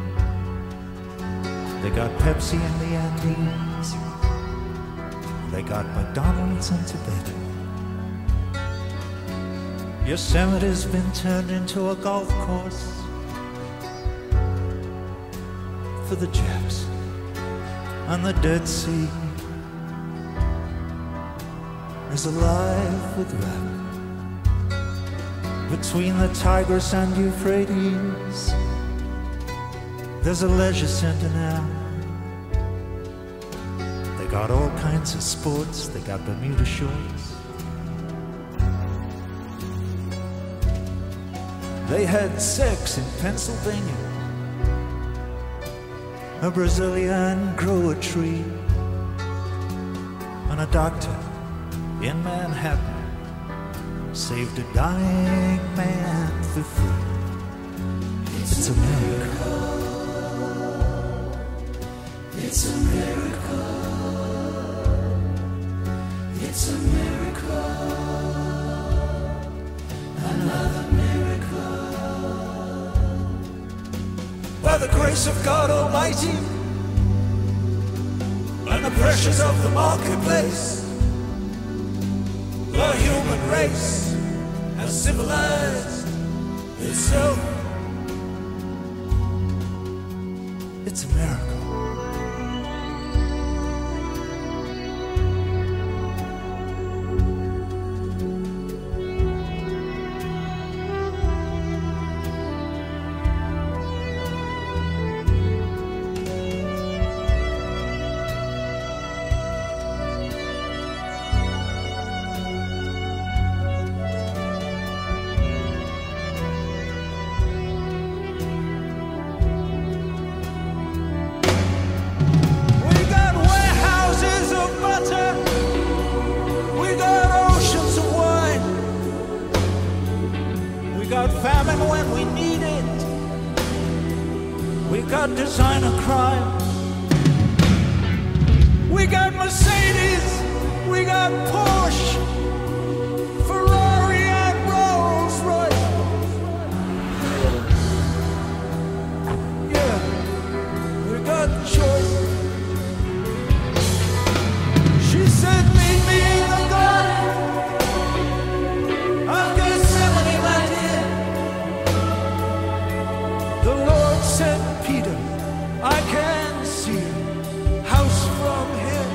They got Pepsi in the Andes. They got McDonald's in Tibet. Yosemite's been turned into a golf course for the Japs. And the Dead Sea is alive with rap. Between the Tigris and Euphrates, there's a leisure center now. They got all kinds of sports. They got Bermuda shorts. They had sex in Pennsylvania. A Brazilian grew a tree. And a doctor in Manhattan saved a dying man for free. It's a miracle. It's a miracle. It's a miracle. Another miracle. By the grace of God Almighty and the pressures of the marketplace, the human race has civilized itself. It's a miracle. We've got designer crime. We got Mercedes, we got Porsche, Ferrari and Rolls Royce. Yeah, we got choice. She said, meet me in the garden. I've got 70 right here. The Lord said, Peter, I can see a house from here.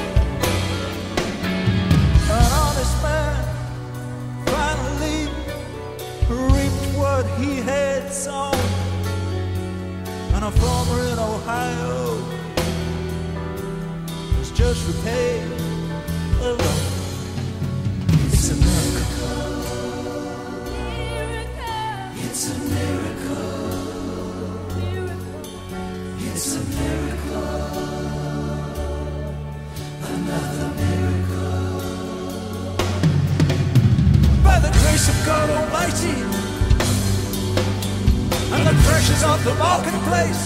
An honest man finally reaped what he had sown. And a farmer in Ohio was just repaid a loan. It's a miracle. It's a miracle. It's a miracle. Another miracle. By the grace of God Almighty and the pressures of the marketplace,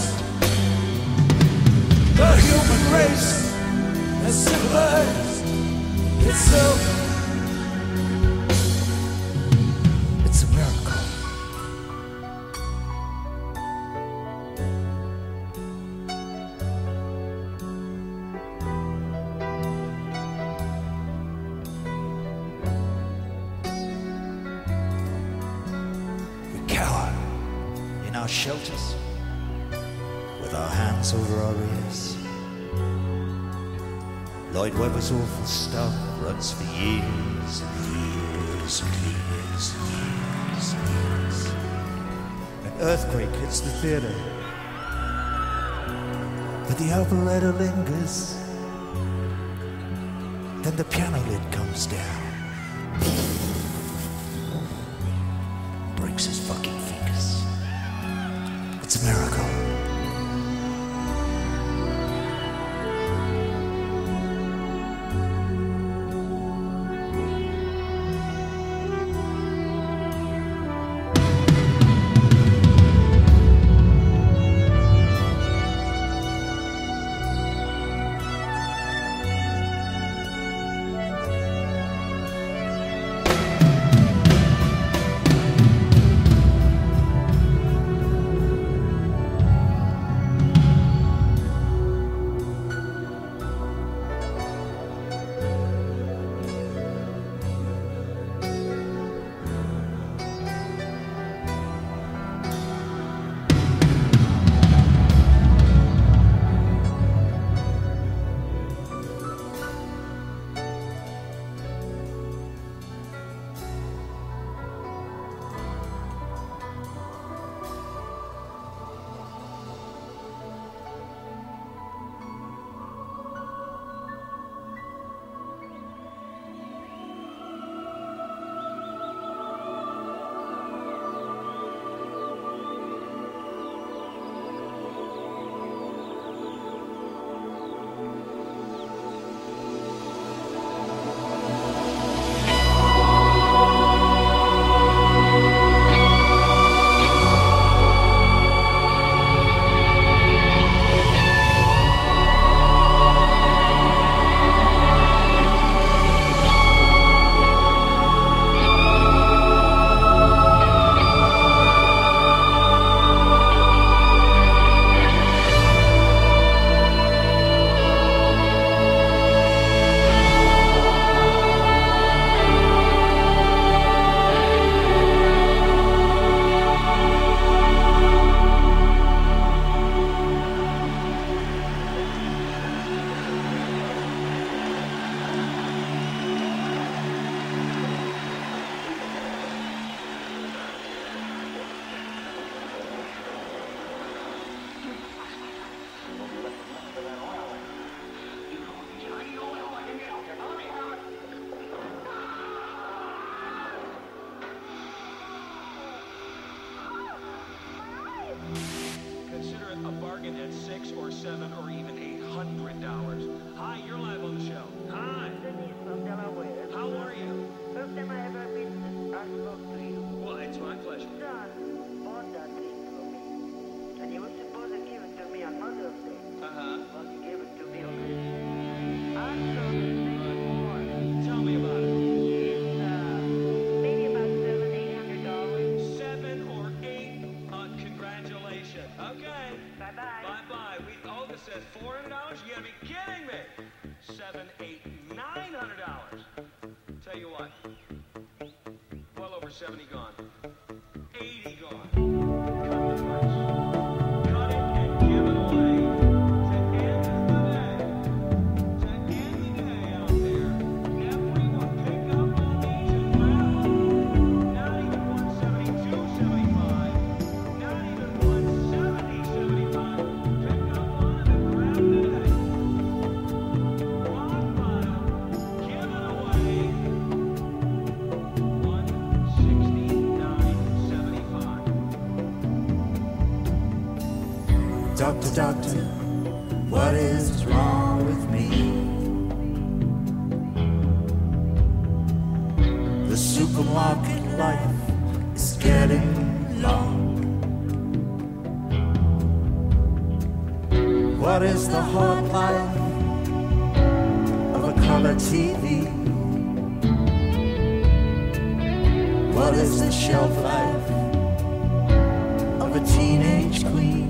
the human race has civilized itself. It's a miracle. We cower in our shelters with our hands over our ears. Lloyd Webber's awful stuff runs for years and years and years and years and years. An earthquake hits the theater, but the operetta lingers. Then the piano lid comes down, breaks his fucking fingers. It's a miracle. at $600 or $700 or even $800. Hi, you're live on the show. Hi. Denise from Delaware. How are you? First time I ever been I spoke to you. Well, it's my pleasure. John bought that thing for me. And he was supposed to give it on Mother's Day. Uh-huh. Well, she gave it to me already. Our son is 6'4". Tell me about it. It's maybe about $700-800. 7 or 8. Congratulations. Okay. Bye-bye. Bye-bye. Olga says $400? You gotta be kidding me. $700, $800, $900. Tell you what. Well over 70 gone. 80 gone. Cut the price. Cut it and give it away. To end the day. To end the day out there. Everyone pick up on these and grab them. Not even 172.75. Not even 170.75. Pick up on them and grab today. Rock bottom. Give it away. 169.75. Doctor, doctor, what is wrong with me? The supermarket life is getting long. What is the hard life of a color TV? What is the shelf life of a teenage queen?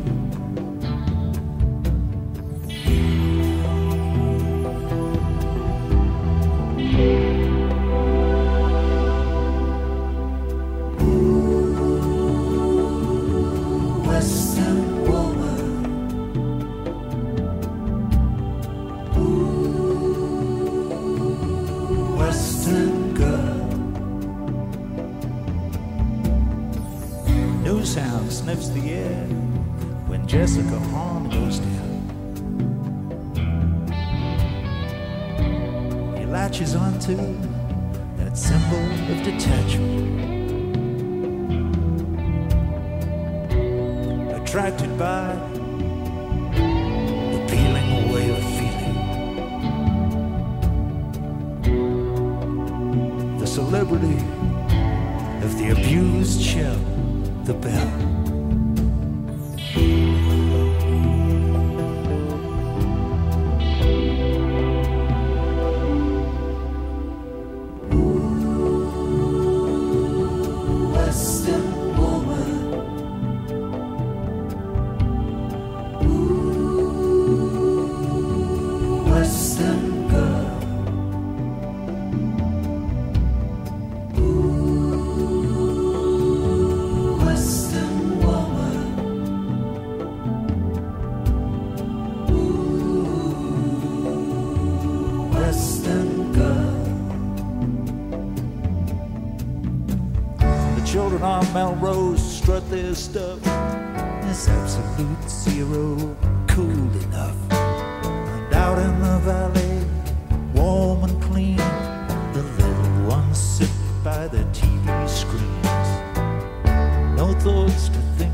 Western woman, Western girl. News hound sniffs the air when Jessica Harm goes down. He latches onto that symbol of detachment, attracted by the peeling away of feeling. The celebrity of the abused shell, the bell. Western woman, Western girl, Western woman, Western girl. The children on Melrose strut their stuff. It's absolute zero, cool enough. And out in the valley, warm and clean, the little ones sit by their TV screens. No thoughts to think,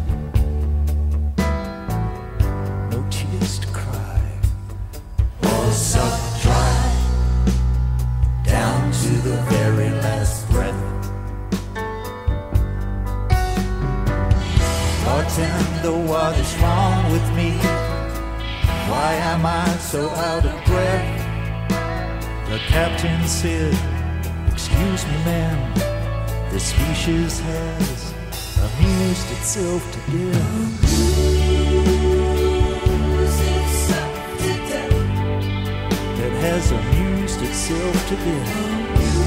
no tears to cry, all sucked dry down to the very last breath. Bartender, what is wrong with me? Why am I so out of breath? The captain said, excuse me, ma'am, the species has amused itself to death. It has amused itself to death.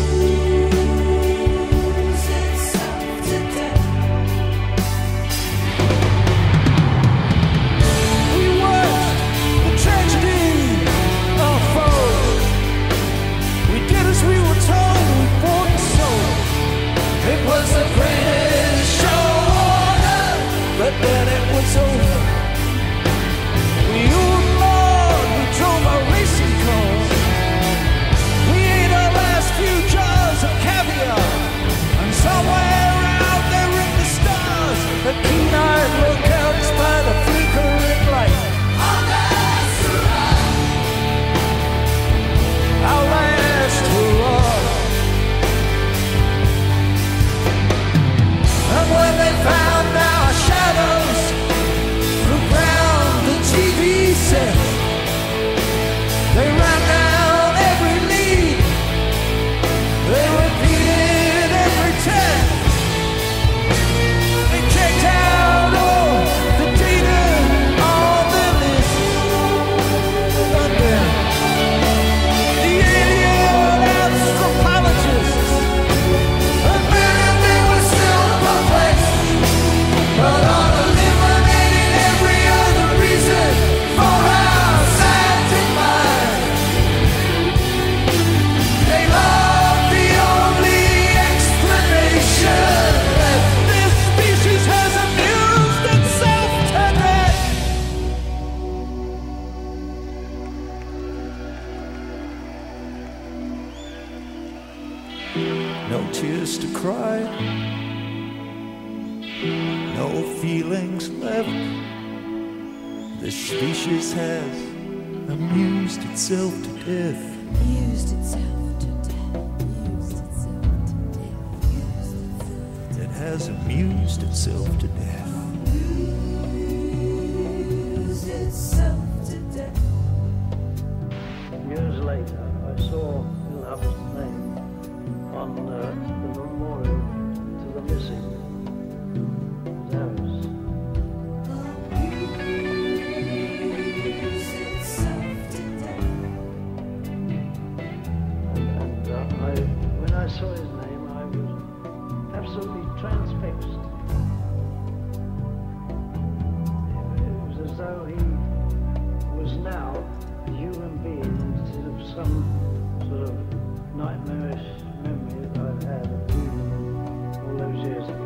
It was the greatest show on earth, but then it was over. We outlawed, we drove our racing cars. We ate our last few jobs. no tears to cry, no feelings left. This species has amused itself to death. Used itself to death. Used itself to death. It has amused itself to death. Used itself to death. Years later, I saw Love's name on the memorial to the missing. Those. When I saw his name, I was absolutely transfixed. It was as though he was now a human being instead of some sort of nightmarish memory that I'd had of him all those years ago.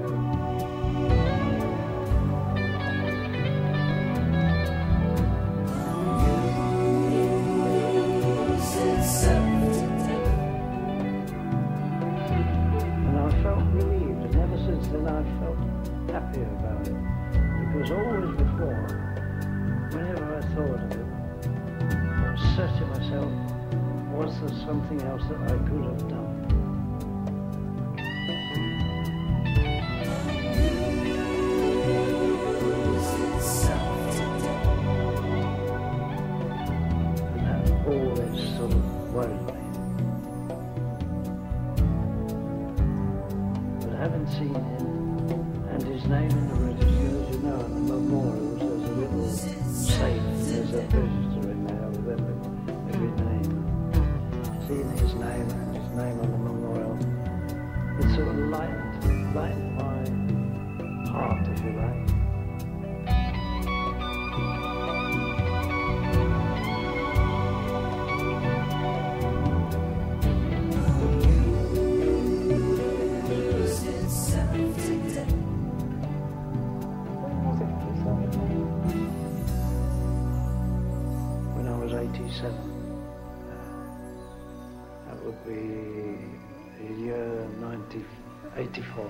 And I felt relieved, and ever since then I've felt happier about it. Because always before, whenever I thought of it, I was searching myself, was there something else that I could have done? And that always sort of worried me. But having seen him and his name in the register, as you know, at the memorials, there's a little safe, there's a register in there with every name. Seeing his name and his name on the memorial, it sort of lightened my heart, if you like. When I was 87. That would be the year 1984.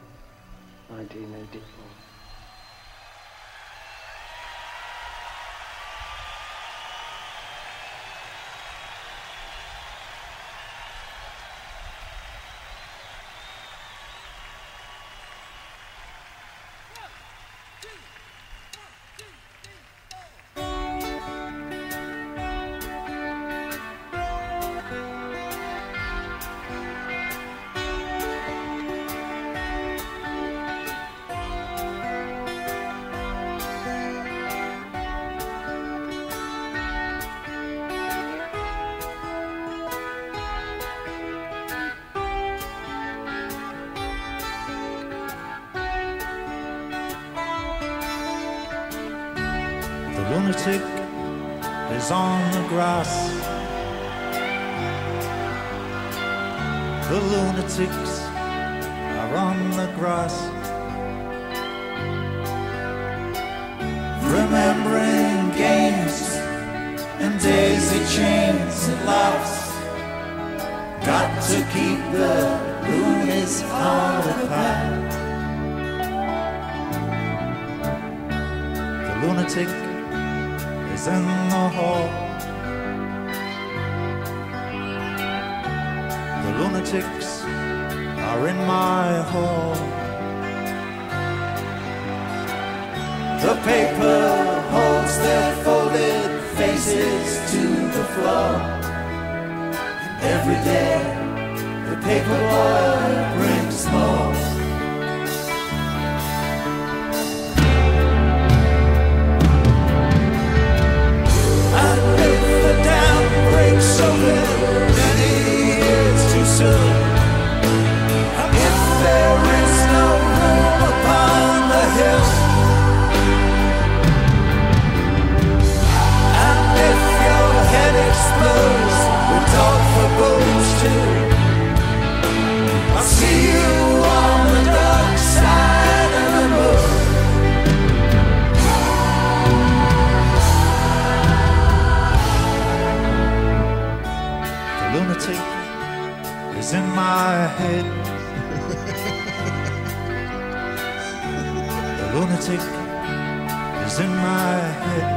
The lunatic is on the grass. The lunatics are on the grass, remembering games and daisy chains and laughs. Got to keep the loonies on the path. The lunatic is in the hall. The lunatics are in my hall. The paper holds their folded faces to the floor. Every day the paper boy brings more. Breaks open many years too soon. If there is no room upon the hill, and if your head explodes, we talk for booze too. I'll see you on is in my head. The lunatic is in my head.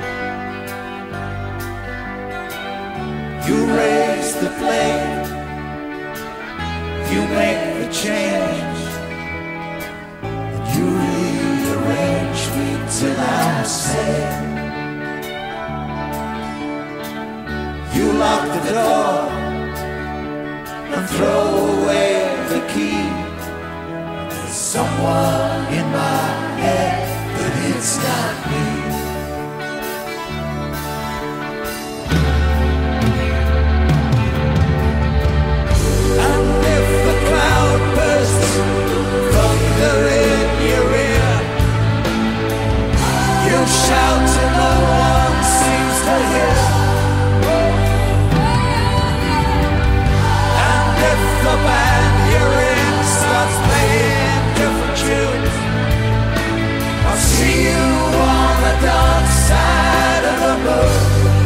You raise the flame, you make the change, and you rearrange me till I'm safe. You lock the door and throw away the key. There's someone in my head, but it's not me. And if the cloud bursts, thunder in your ear, you shout and no one seems to hear. The band you're in starts playing different tunes. I'll see you on the dark side of the moon.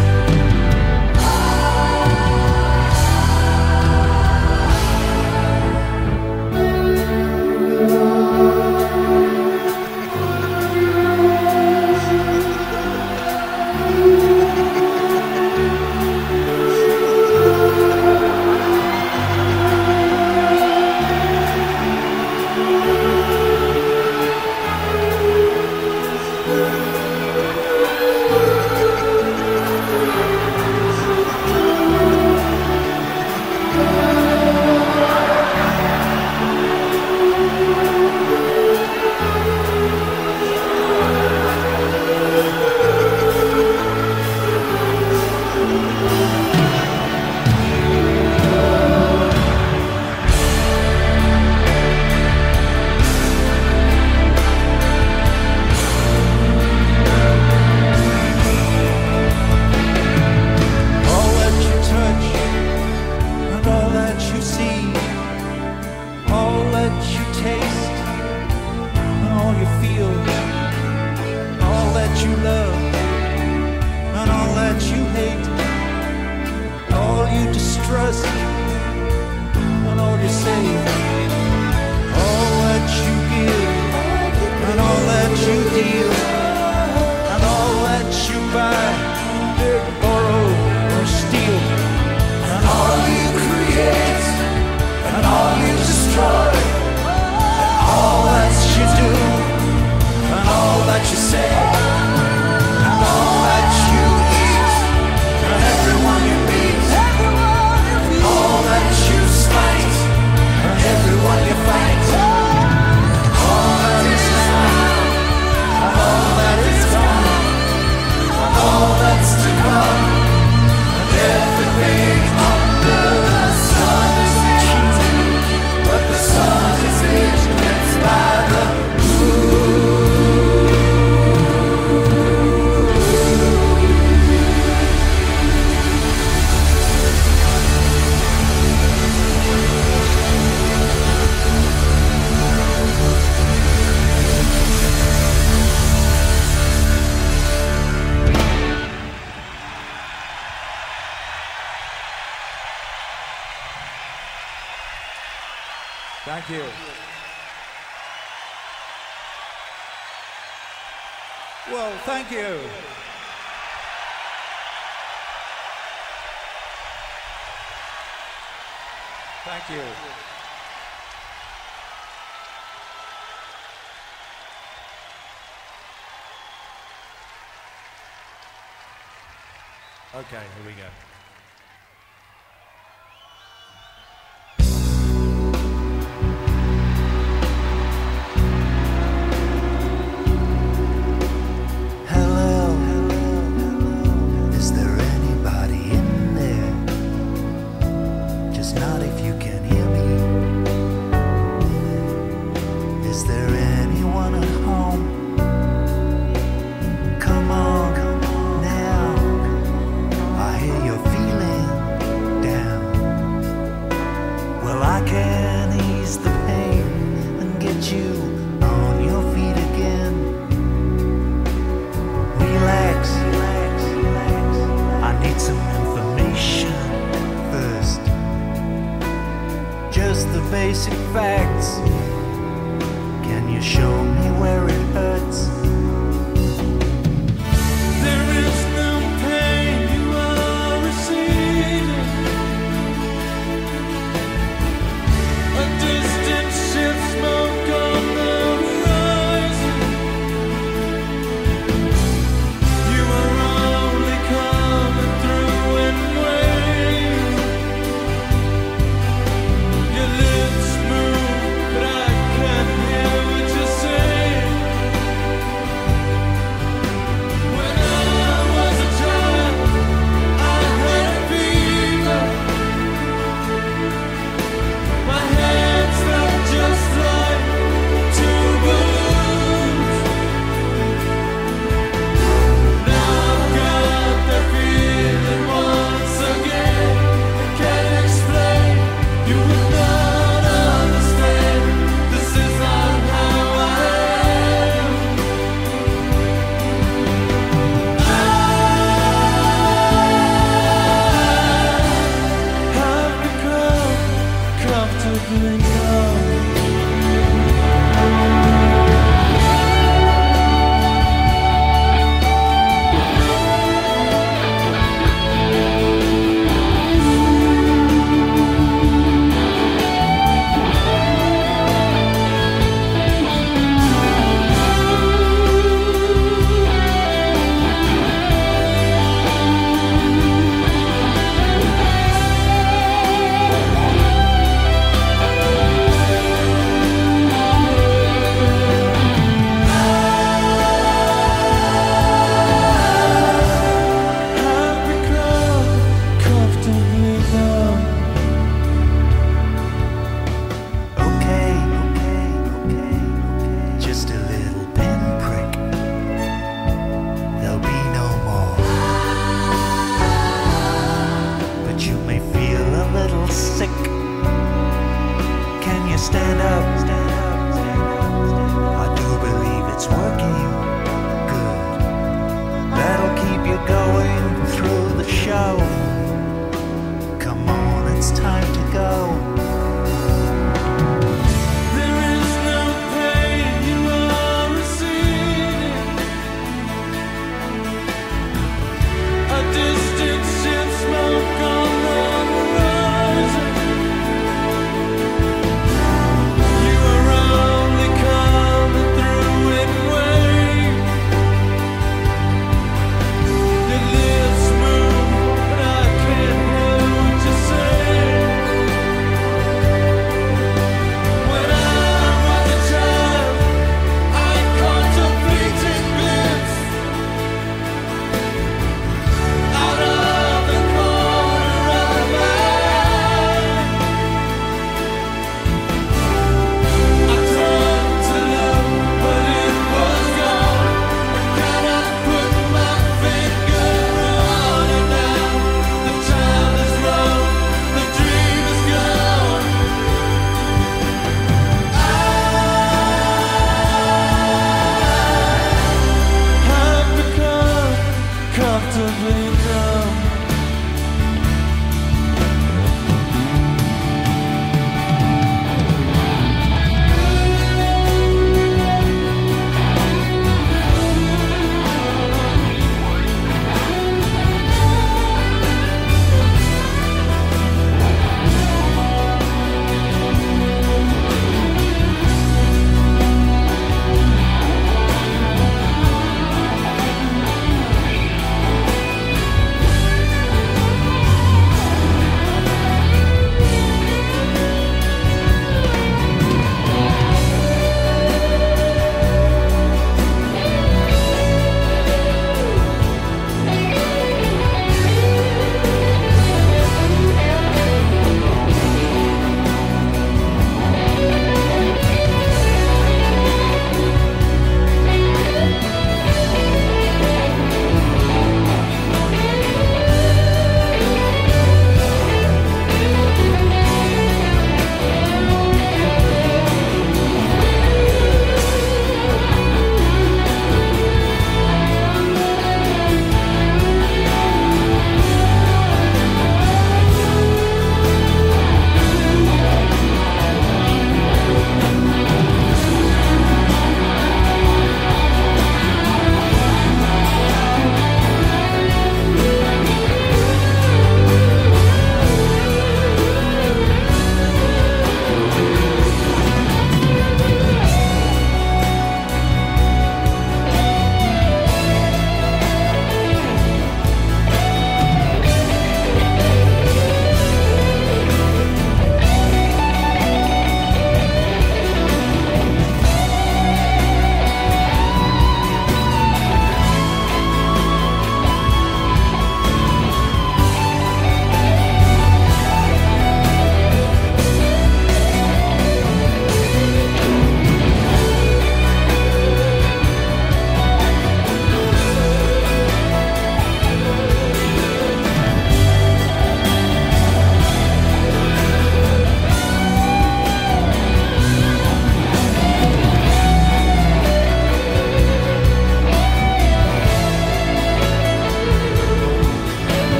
Thank you. Well, thank you. Thank you. Okay, here we go. Your basic facts. Can you show me where it hurts? There is no pain you are receiving. A distant ship smoke on the horizon. You are only coming through in waves. Your lips move, but I can't hear what you say.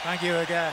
Thank you again.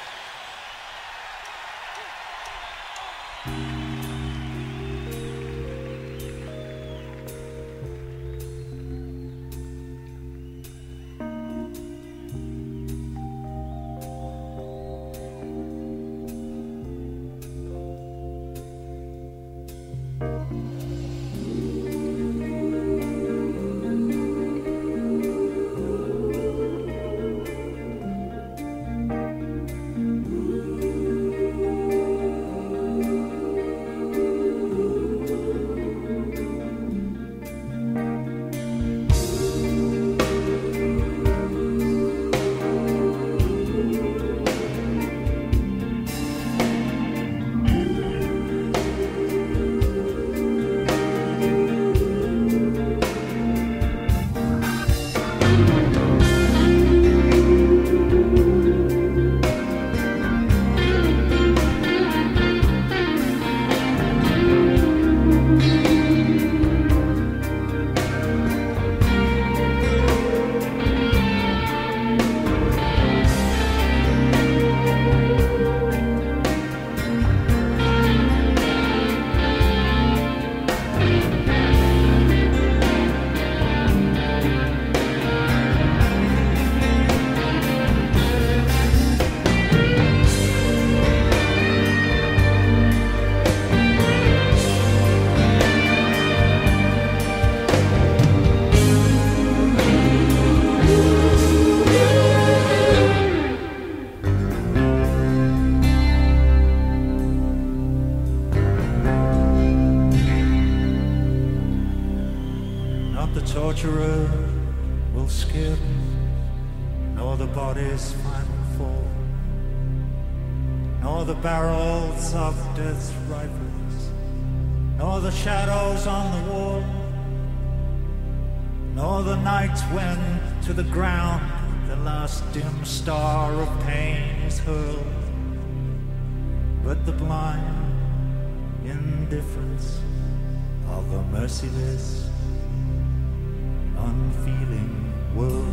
Torturer will skip, nor the body's final fall, nor the barrels of death's rifles, nor the shadows on the wall, nor the nights when to the ground the last dim star of pain is hurled, but the blind indifference of a merciless, unfeeling world.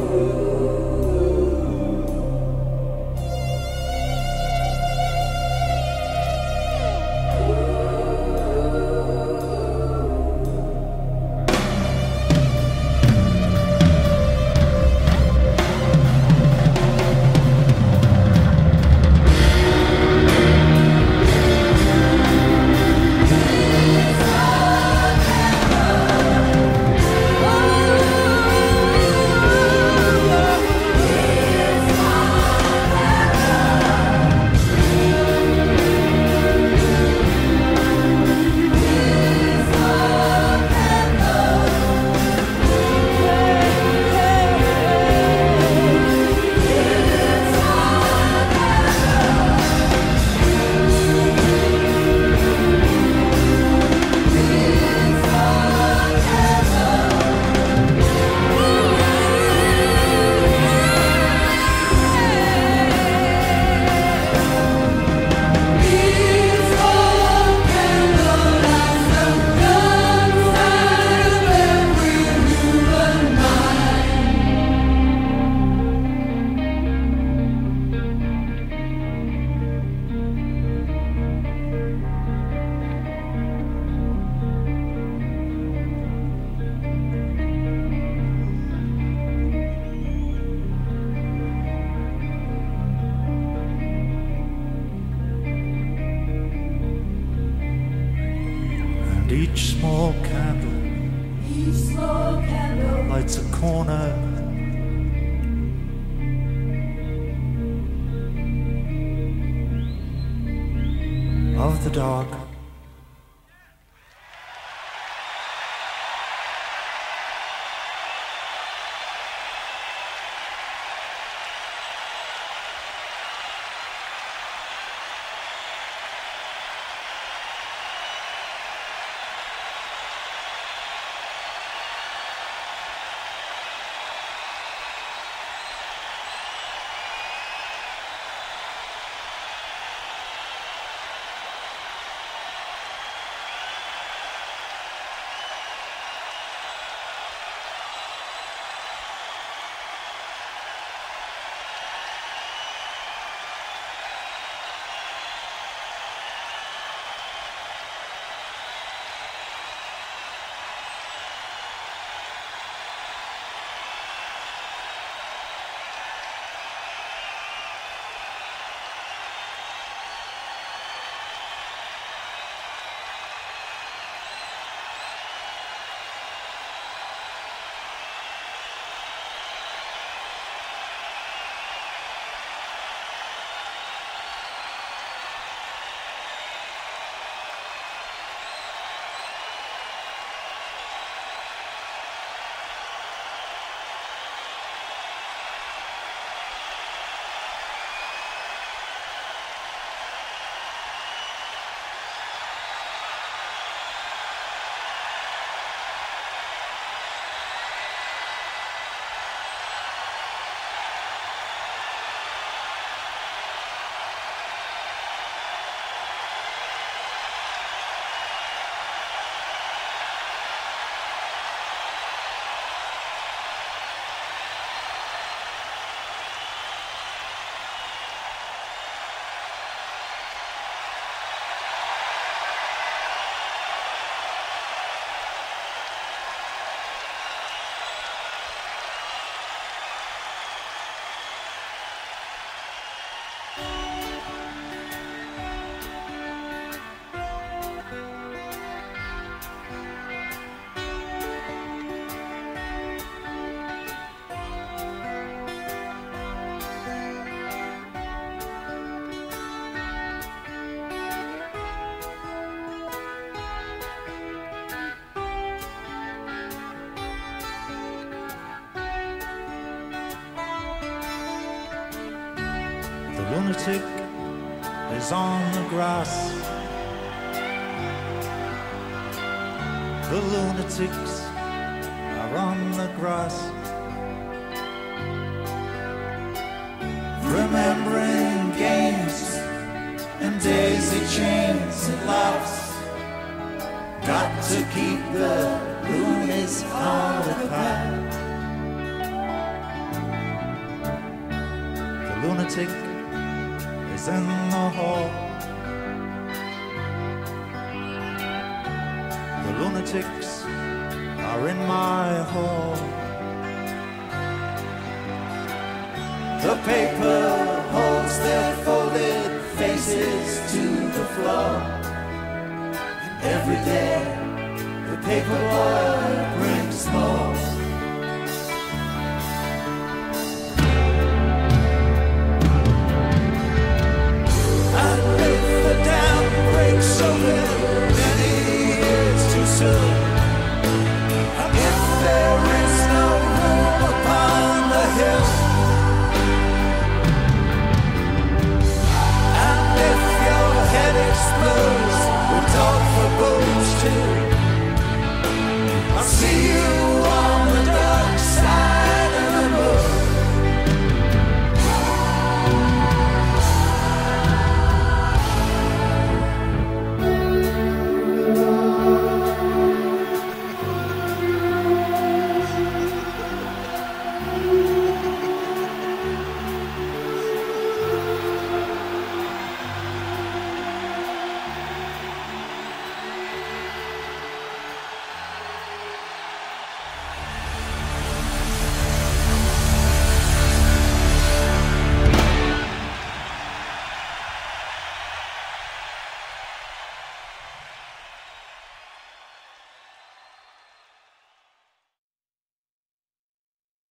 Each small candle lights a corner of the dark. The lunatic is on the grass. The lunatics are on the grass, remembering games and daisy chains and laughs. Got to keep the loonies all apart. lunatic is in the hall. The lunatics are in my hall. The paper holds their folded faces to the floor. Every day the paper boy brings more.